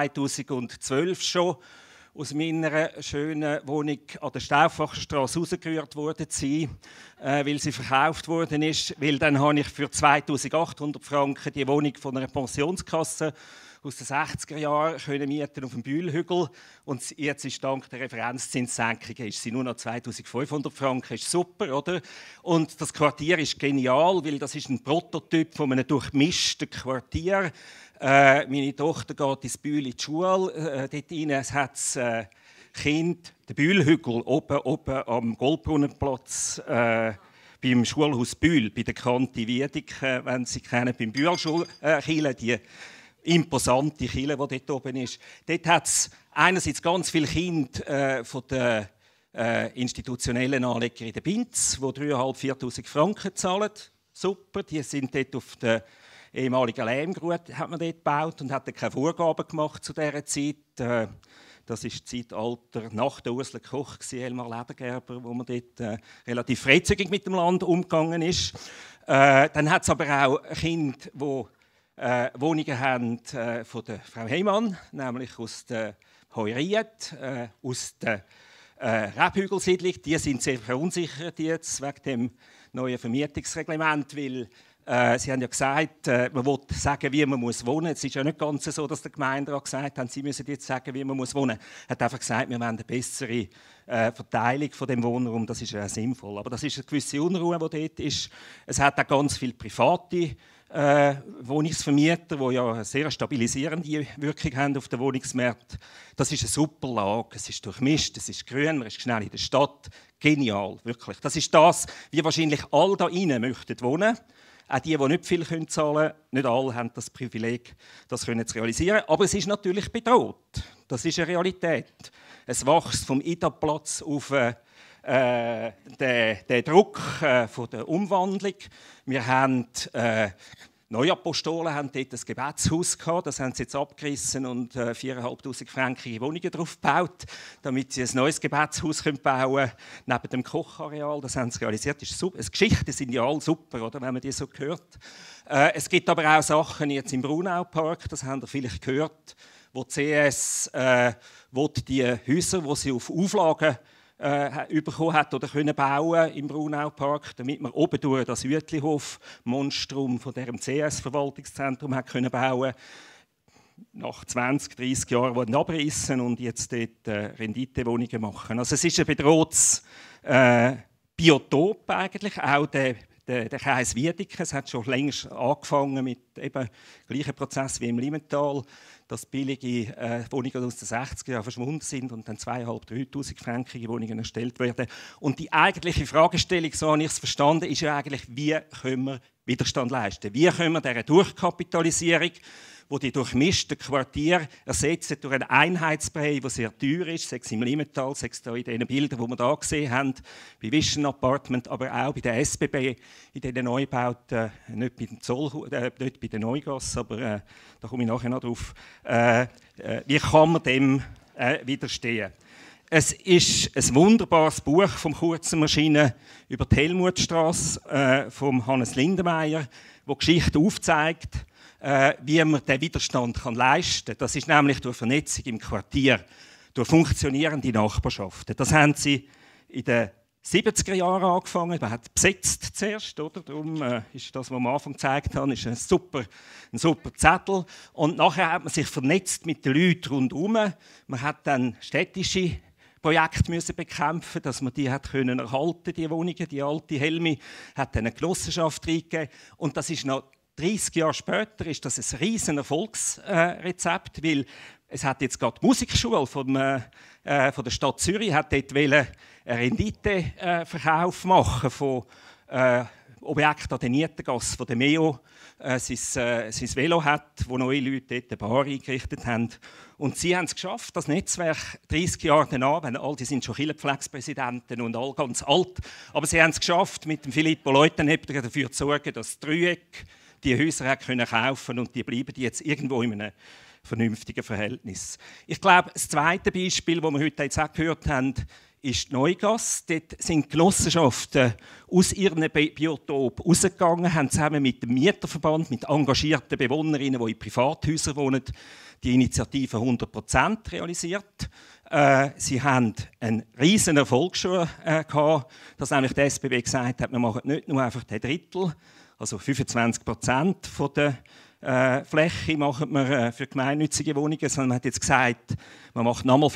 2012 schon aus meiner schönen Wohnung an der Stauffachstrasse rausgerührt worden zu sein, weil sie verkauft worden ist. Weil dann habe ich für 2800 Franken die Wohnung von einer Pensionskasse aus den 60er Jahren können mieten auf dem Bühlhügel. Und jetzt ist dank der Referenzzinssenkung ist sie nur noch 2500 Franken. Ist super, oder? Und das Quartier ist genial, weil das ist ein Prototyp von einem durchmischten Quartier. Meine Tochter geht ins Bühl in die Schule. Dort rein hat Kind, der Bühlhügel, oben am Goldbrunnenplatz, beim Schulhaus Bühl, bei der Kanti Wiedik, wenn Sie kennen, beim Bühlschulkirche, die imposante Kirche, die dort oben ist. Dort hat es einerseits ganz viele Kinder von den institutionellen Anlegern in der Binz, die 3'500–4'000 Franken zahlen. Super, die sind dort auf der ehemaligen Lehmgrube hat man dort gebaut und hat keine Vorgaben gemacht zu dieser Zeit. Das ist das Zeitalter nach der Ursula Koch, Elmar Ledergerber, wo man dort relativ freizügig mit dem Land umgegangen ist. Dann hat es aber auch Kinder, die Wohnungen haben von der Frau Heymann, nämlich aus der Heuriet, aus der Rebhügelsiedlung. Die sind sehr verunsichert jetzt wegen dem neuen Vermietungsreglement, weil Sie haben ja gesagt, man will sagen, wie man wohnen muss. Es ist ja nicht ganz so, dass der Gemeinderat gesagt hat, Sie müssen jetzt sagen, wie man wohnen muss. Er hat einfach gesagt, wir wollen eine bessere Verteilung von dem Wohnraum. Das ist ja sinnvoll. Aber das ist eine gewisse Unruhe, die dort ist. Es hat auch ganz viele private Wohnungsvermieter, die ja eine sehr stabilisierende Wirkung haben auf den Wohnungsmarkt. Das ist eine super Lage. Es ist durchmischt, es ist grün, man ist schnell in der Stadt. Genial, wirklich. Das ist das, wie wahrscheinlich alle da rein möchten wohnen. Auch die nicht viel zahlen können, nicht alle haben das Privileg, das zu realisieren. Aber es ist natürlich bedroht. Das ist eine Realität. Es wächst vom Ida-Platz auf den Druck von der Umwandlung. Wir haben Neuapostolen haben dort ein Gebetshaus gehabt, das haben sie jetzt abgerissen und 4'500 Franken Wohnungen drauf gebaut, damit sie ein neues Gebetshaus bauen können, neben dem Kochareal. Das haben sie realisiert. Das ist super. Die Geschichten sind ja alle super, oder, wenn man die so hört. Es gibt aber auch Sachen jetzt im Brunaupark, das haben ihr vielleicht gehört, wo die CS die Häuser, die sie auf Auflagen bekommen hat oder können bauen im Brunaupark, damit man oben durch das Uetlihof-Monstrum von diesem CS-Verwaltungszentrum hat können bauen. Nach 20, 30 Jahren wurden abreißen und jetzt dort Renditewohnungen machen. Also es ist ein bedrohtes Biotop eigentlich, auch der Kreis Wiedeke. Es hat schon längst angefangen mit eben gleichen Prozess wie im Limmental, dass billige Wohnungen aus den 60er Jahren verschwunden sind und dann 2'500–3'000 Franken Wohnungen erstellt werden. Und die eigentliche Fragestellung, so habe ich es verstanden, ist ja eigentlich, wie können wir Widerstand leisten? Wie können wir dieser Durchkapitalisierung, wo die durchmischten Quartiere ersetzen durch einen Einheitsbrei, der sehr teuer ist, sei es im Limmental, sei es in den Bildern, die wir hier gesehen haben, bei Vision Apartment, aber auch bei der SBB, in diesen Neubauten, nicht bei dem nicht bei der Neugasse, aber da komme ich nachher noch drauf. Wie kann man dem widerstehen? Es ist ein wunderbares Buch vom Kurzen Maschinen über die Helmutstrasse von Hannes Lindenmeier, wo die Geschichte aufzeigt, wie man den Widerstand leisten kann. Das ist nämlich durch Vernetzung im Quartier, durch funktionierende Nachbarschaften. Das haben sie in den 70er Jahren angefangen. Man hat besetzt zuerst, oder? Darum ist das, was wir am Anfang gezeigt haben, ist ein super Zettel. Und nachher hat man sich vernetzt mit den Leuten rundherum. Man hat dann städtische Projekte müssen bekämpfen, dass man die hat können erhalten, die Wohnungen, die alte Helmi hat dann eine Genossenschaft reingegeben. Und das ist noch 30 Jahre später ist das ein riesen Erfolgsrezept, weil es hat jetzt gerade die Musikschule von der Stadt Zürich hat dort einen Renditeverkauf machen von Objekten an der Nietengasse, von der MEO sein Velo hat, wo neue Leute dort eine Bar eingerichtet haben. Und sie haben es geschafft, das Netzwerk 30 Jahre danach, all die sind schon Kirchenpflegepräsidenten und all ganz alt, aber sie haben es geschafft, mit dem Filippo Leutenegger dafür zu sorgen, dass das Dreieck die Häuser hat können kaufen und die bleiben jetzt irgendwo in einem vernünftigen Verhältnis. Ich glaube, das zweite Beispiel, das wir heute jetzt auch gehört haben, ist die Neugasse. Dort sind Genossenschaften aus ihren Biotopen rausgegangen, haben zusammen mit dem Mieterverband, mit engagierten Bewohnerinnen, die in Privathäusern wohnen, die Initiative 100% realisiert. Sie haben einen riesen Erfolg schon gehabt, dass nämlich die SBB gesagt hat, wir machen nicht nur einfach den Drittel, also 25% von der Fläche machen wir für gemeinnützige Wohnungen, sondern man hat jetzt gesagt, man macht nochmal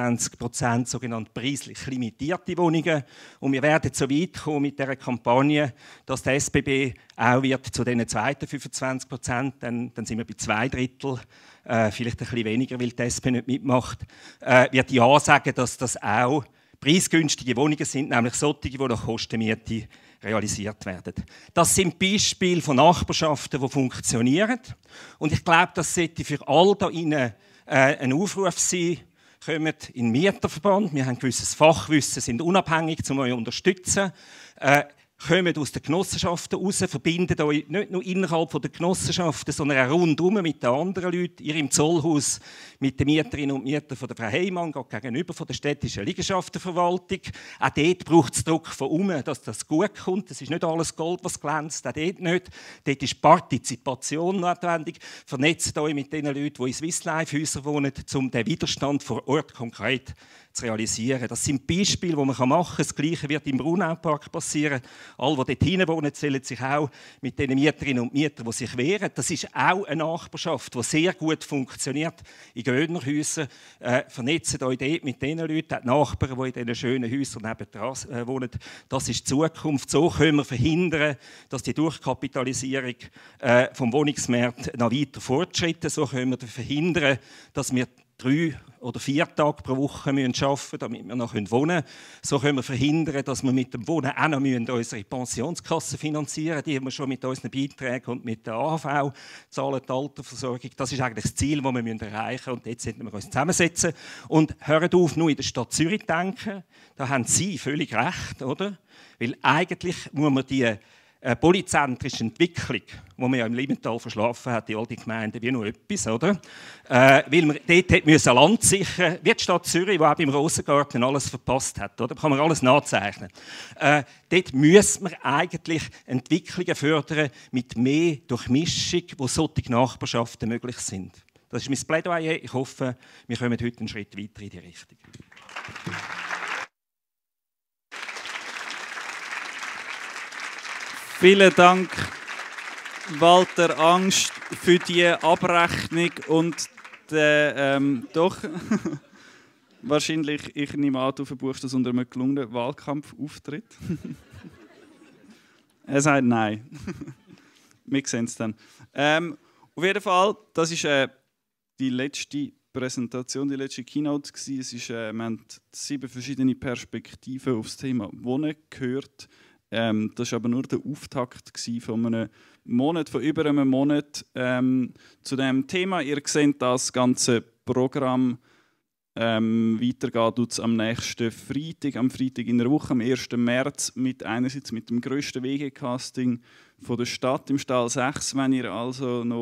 25% sogenannte preislich limitierte Wohnungen. Und wir werden so weit kommen mit dieser Kampagne, dass der SBB auch wird zu diesen zweiten 25%, dann sind wir bei 2 Drittel, vielleicht ein bisschen weniger, weil die SP nicht mitmacht, wird ja sagen, dass das auch preisgünstige Wohnungen sind, nämlich solche, die nach Kostenmiete realisiert werden. Das sind Beispiele von Nachbarschaften, die funktionieren. Und ich glaube, das sollte für alle da innen ein Aufruf sein. Kommt in den Mieterverband, wir haben ein gewisses Fachwissen, sind unabhängig, um euch zu unterstützen. Kommt aus den Genossenschaften raus, verbindet euch nicht nur innerhalb der Genossenschaften, sondern auch rundherum mit den anderen Leuten. Ihr im Zollhaus mit den Mieterinnen und Mietern von der Frau Heymann, gegenüber von der städtischen Liegenschaftenverwaltung. Auch dort braucht es Druck von unten, dass das gut kommt. Es ist nicht alles Gold, was glänzt, auch dort nicht. Dort ist Partizipation notwendig. Vernetzt euch mit den Leuten, die in Swiss Life Häusern wohnen, um den Widerstand vor Ort konkret zu realisieren. Das sind Beispiele, die man machen kann. Das Gleiche wird im Brunaupark passieren. Alle, die dort hinein wohnen, zählen sich auch mit den Mieterinnen und Mietern, die sich wehren. Das ist auch eine Nachbarschaft, die sehr gut funktioniert. In Gönnerhäusern vernetzt euch dort mit den Leuten, die Nachbarn, die in diesen schönen Häusern nebendran wohnen. Das ist die Zukunft. So können wir verhindern, dass die Durchkapitalisierung vom Wohnungsmarkt noch weiter fortschreitet. So können wir verhindern, dass wir 3 oder 4 Tage pro Woche arbeiten müssen, damit wir noch wohnen können. So können wir verhindern, dass wir mit dem Wohnen auch noch unsere Pensionskasse finanzieren müssen, die wir schon mit unseren Beiträgen und mit der AHV zahlen, die Altersversorgung. Das ist eigentlich das Ziel, das wir erreichen müssen. Und jetzt sollten wir uns zusammensetzen. Und hört auf, nur in der Stadt Zürich zu denken. Da haben Sie völlig recht, oder? Weil eigentlich muss man die polyzentrische Entwicklung, die man ja im Limmental verschlafen hat, in all die Gemeinden, wie nur etwas, oder? Weil man dort müssen Land sichern, wie die Stadt Zürich, die auch beim Rosengarten alles verpasst hat, oder? Da kann man alles nachzeichnen. Dort müssen wir eigentlich Entwicklungen fördern mit mehr Durchmischung, wo solche Nachbarschaften möglich sind. Das ist mein Plädoyer. Ich hoffe, wir kommen heute einen Schritt weiter in die Richtung. Vielen Dank, Walter Angst, für die Abrechnung und den, doch wahrscheinlich, ich nehme an, du verbuchst das unter einem gelungenen Wahlkampfauftritt. Er sagt nein. Wir sehen es dann. Auf jeden Fall, das ist die letzte Präsentation, die letzte Keynote gewesen. Es ist, wir haben 7 verschiedene Perspektiven auf das Thema Wohnen gehört. Das war aber nur der Auftakt von einem Monat, von über einem Monat zu diesem Thema. Ihr seht das ganze Programm weitergeht am nächsten Freitag, am Freitag in der Woche, am 1. März, einerseits mit dem grössten WG-Casting der Stadt im Stall 6. Wenn ihr also noch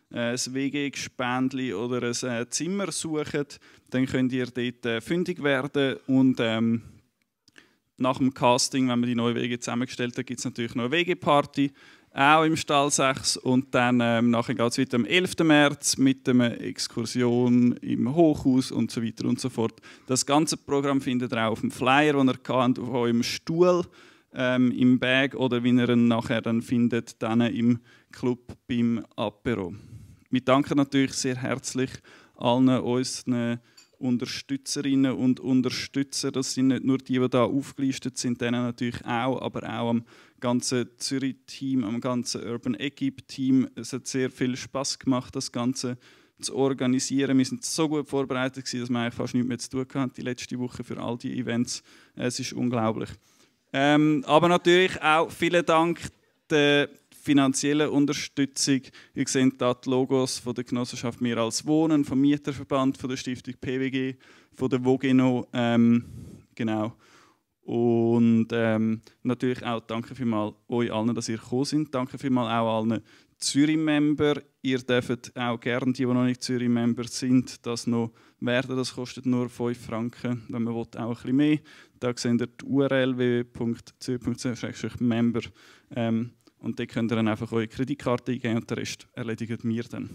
ein WG-Gespendli oder ein Zimmer sucht, dann könnt ihr dort fündig werden. Und nach dem Casting, wenn man die neue WG zusammengestellt hat, gibt es natürlich noch eine WG-Party, auch im Stall 6. Und dann nachher geht es weiter am 11. März mit einer Exkursion im Hochhaus und so weiter und so fort. Das ganze Programm findet ihr auch auf dem Flyer, den ihr kennt, auf eurem Stuhl, im Bag oder wie ihr ihn nachher dann findet, dann im Club beim Apero. Wir danken natürlich sehr herzlich allen unseren Unterstützerinnen und Unterstützer. Das sind nicht nur die da aufgelistet sind, denen natürlich auch, aber auch am ganzen Zürich-Team, am ganzen Urban Equipe-Team. Es hat sehr viel Spass gemacht, das Ganze zu organisieren. Wir sind so gut vorbereitet, dass wir eigentlich fast nichts mehr zu tun hatten die letzte Woche für all die Events. Es ist unglaublich. Aber natürlich auch vielen Dank der finanziellen Unterstützung. Ihr seht hier die Logos von der Genossenschaft «Wir als Wohnen», vom Mieterverband, von der Stiftung PWG, von der Vogeno. Genau. Und natürlich auch danke vielmals euch allen, dass ihr gekommen seid. Danke vielmals auch allen Zürich-Member. Ihr dürft auch gerne, die noch nicht Zürich-Member sind, das noch werden. Das kostet nur 5 Franken, wenn man will, auch ein bisschen mehr. Da seht ihr die URL www.zürich.ch/member. Und dort könnt ihr dann einfach eure Kreditkarte eingeben und den Rest erledigen wir dann.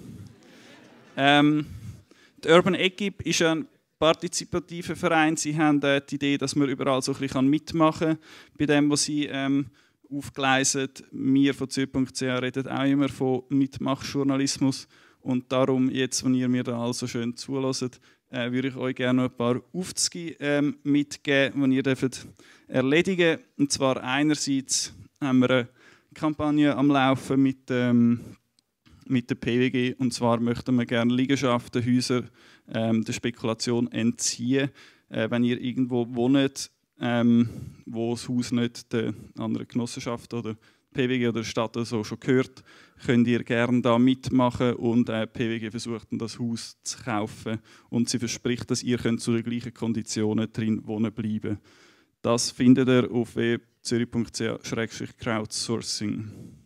Die Urban Equipe ist ein partizipativer Verein. Sie haben die Idee, dass man überall so ein bisschen mitmachen kann bei dem, was sie aufgleisen. Wir von Zürich.ch reden auch immer von Mitmachjournalismus. Und darum, jetzt, wenn ihr mir da also schön zuhört, würde ich euch gerne noch ein paar Aufzüge mitgeben, die ihr erledigen dürft. Und zwar einerseits haben wir eine Kampagne am Laufen mit der PWG. Und zwar möchten wir gerne Liegenschaften, Häuser der Spekulation entziehen. Wenn ihr irgendwo wohnt, wo das Haus nicht der anderen Genossenschaft oder PWG oder der Stadt oder so schon gehört, könnt ihr gerne da mitmachen und PWG versucht, das Haus zu kaufen und sie verspricht, dass ihr könnt zu den gleichen Konditionen drin wohnen bleiben. Das findet ihr auf www.zürich.ch/crowdsourcing.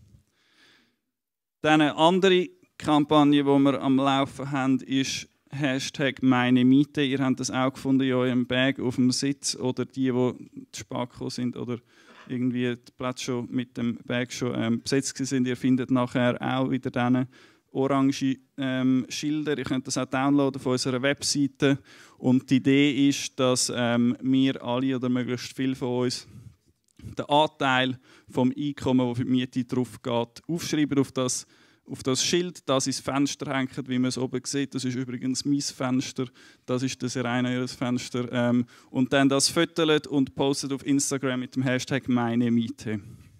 Dann eine andere Kampagne, die wir am Laufen haben, ist #MeineMiete. Ihr habt das auch gefunden in eurem Bag auf dem Sitz oder die zu spät gekommen sind oder irgendwie die Plätze schon mit dem Bag schon besetzt sind. Ihr findet nachher auch wieder diese orange Schilder. Ihr könnt das auch downloaden von unserer Webseite. Und die Idee ist, dass wir alle oder möglichst viele von uns den Anteil vom Einkommen, das für die Miete drauf geht, aufschreiben auf das Schild, das ins Fenster hängt, wie man es oben sieht. Das ist übrigens mein Fenster, das ist das Serena ihres Fenster. Und dann das fotolt und postet auf Instagram mit dem #MeineMiete.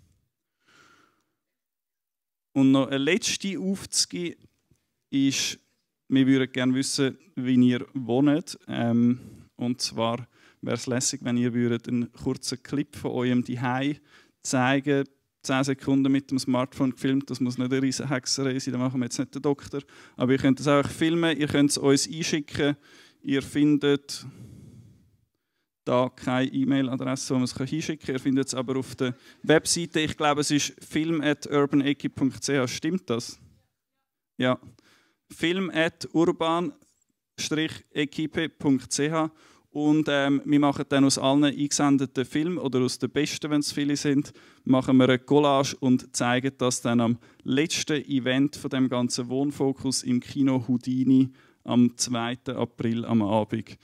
Und noch eine letzte Aufzüge ist, wir würden gerne wissen, wie ihr wohnt. Und zwar wäre es lässig, wenn ihr einen kurzen Clip von eurem Zuhause zeigen. 10 Sekunden mit dem Smartphone gefilmt, das muss nicht eine riesige Hexerei sein, da machen wir jetzt nicht den Doktor. Aber ihr könnt es auch filmen, ihr könnt es uns einschicken. Ihr findet da keine E-Mail-Adresse, wo man es hinschicken kann. Ihr findet es aber auf der Webseite. Ich glaube, es ist film@urbanequipe.ch. Stimmt das? Ja. film@urban-equipe.ch. Und wir machen dann aus allen eingesendeten Filmen oder aus den besten, wenn es viele sind, machen wir eine Collage und zeigen das dann am letzten Event von dem ganzen Wohnfokus im Kino Houdini am 2. April am Abend.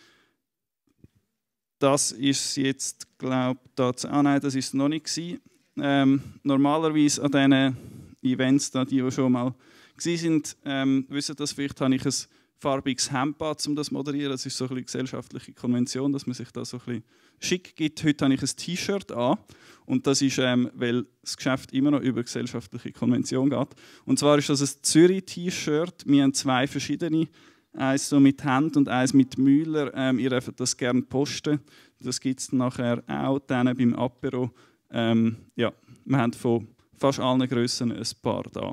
Das ist jetzt, glaube ich, nein, das ist es noch nicht gewesen. Normalerweise an diesen Events, die schon mal waren, wissen das vielleicht, habe ich ein farbiges Hemd an, um das zu moderieren. Das ist so eine gesellschaftliche Konvention, dass man sich da so ein bisschen schick gibt. Heute habe ich ein T-Shirt an. Und das ist, weil das Geschäft immer noch über gesellschaftliche Konvention geht. Und zwar ist das ein Zürich-T-Shirt. Wir haben 2 verschiedene. Eins so mit Hand und eins mit Müller. Ihr dürft das gerne posten. Das gibt es nachher auch dann beim Apero. Ja, wir haben von fast allen Grössen ein paar da.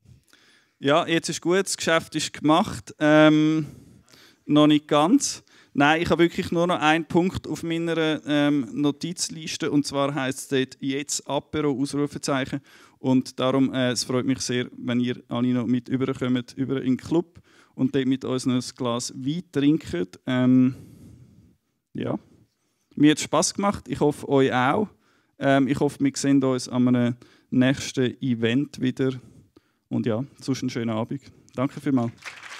Ja, jetzt ist gut, das Geschäft ist gemacht. Noch nicht ganz. Nein, ich habe wirklich nur noch einen Punkt auf meiner Notizliste und zwar heisst es dort «Jetzt Apero!» Ausrufezeichen. Und darum, es freut mich sehr, wenn ihr alle noch mit überkommt, über in den Club und dort mit uns noch ein Glas Wein trinkt. Ja. Mir hat es Spass gemacht, ich hoffe euch auch. Ich hoffe, wir sehen uns an einem nächsten Event wieder. Und ja, sonst einen schönen Abend. Danke vielmals.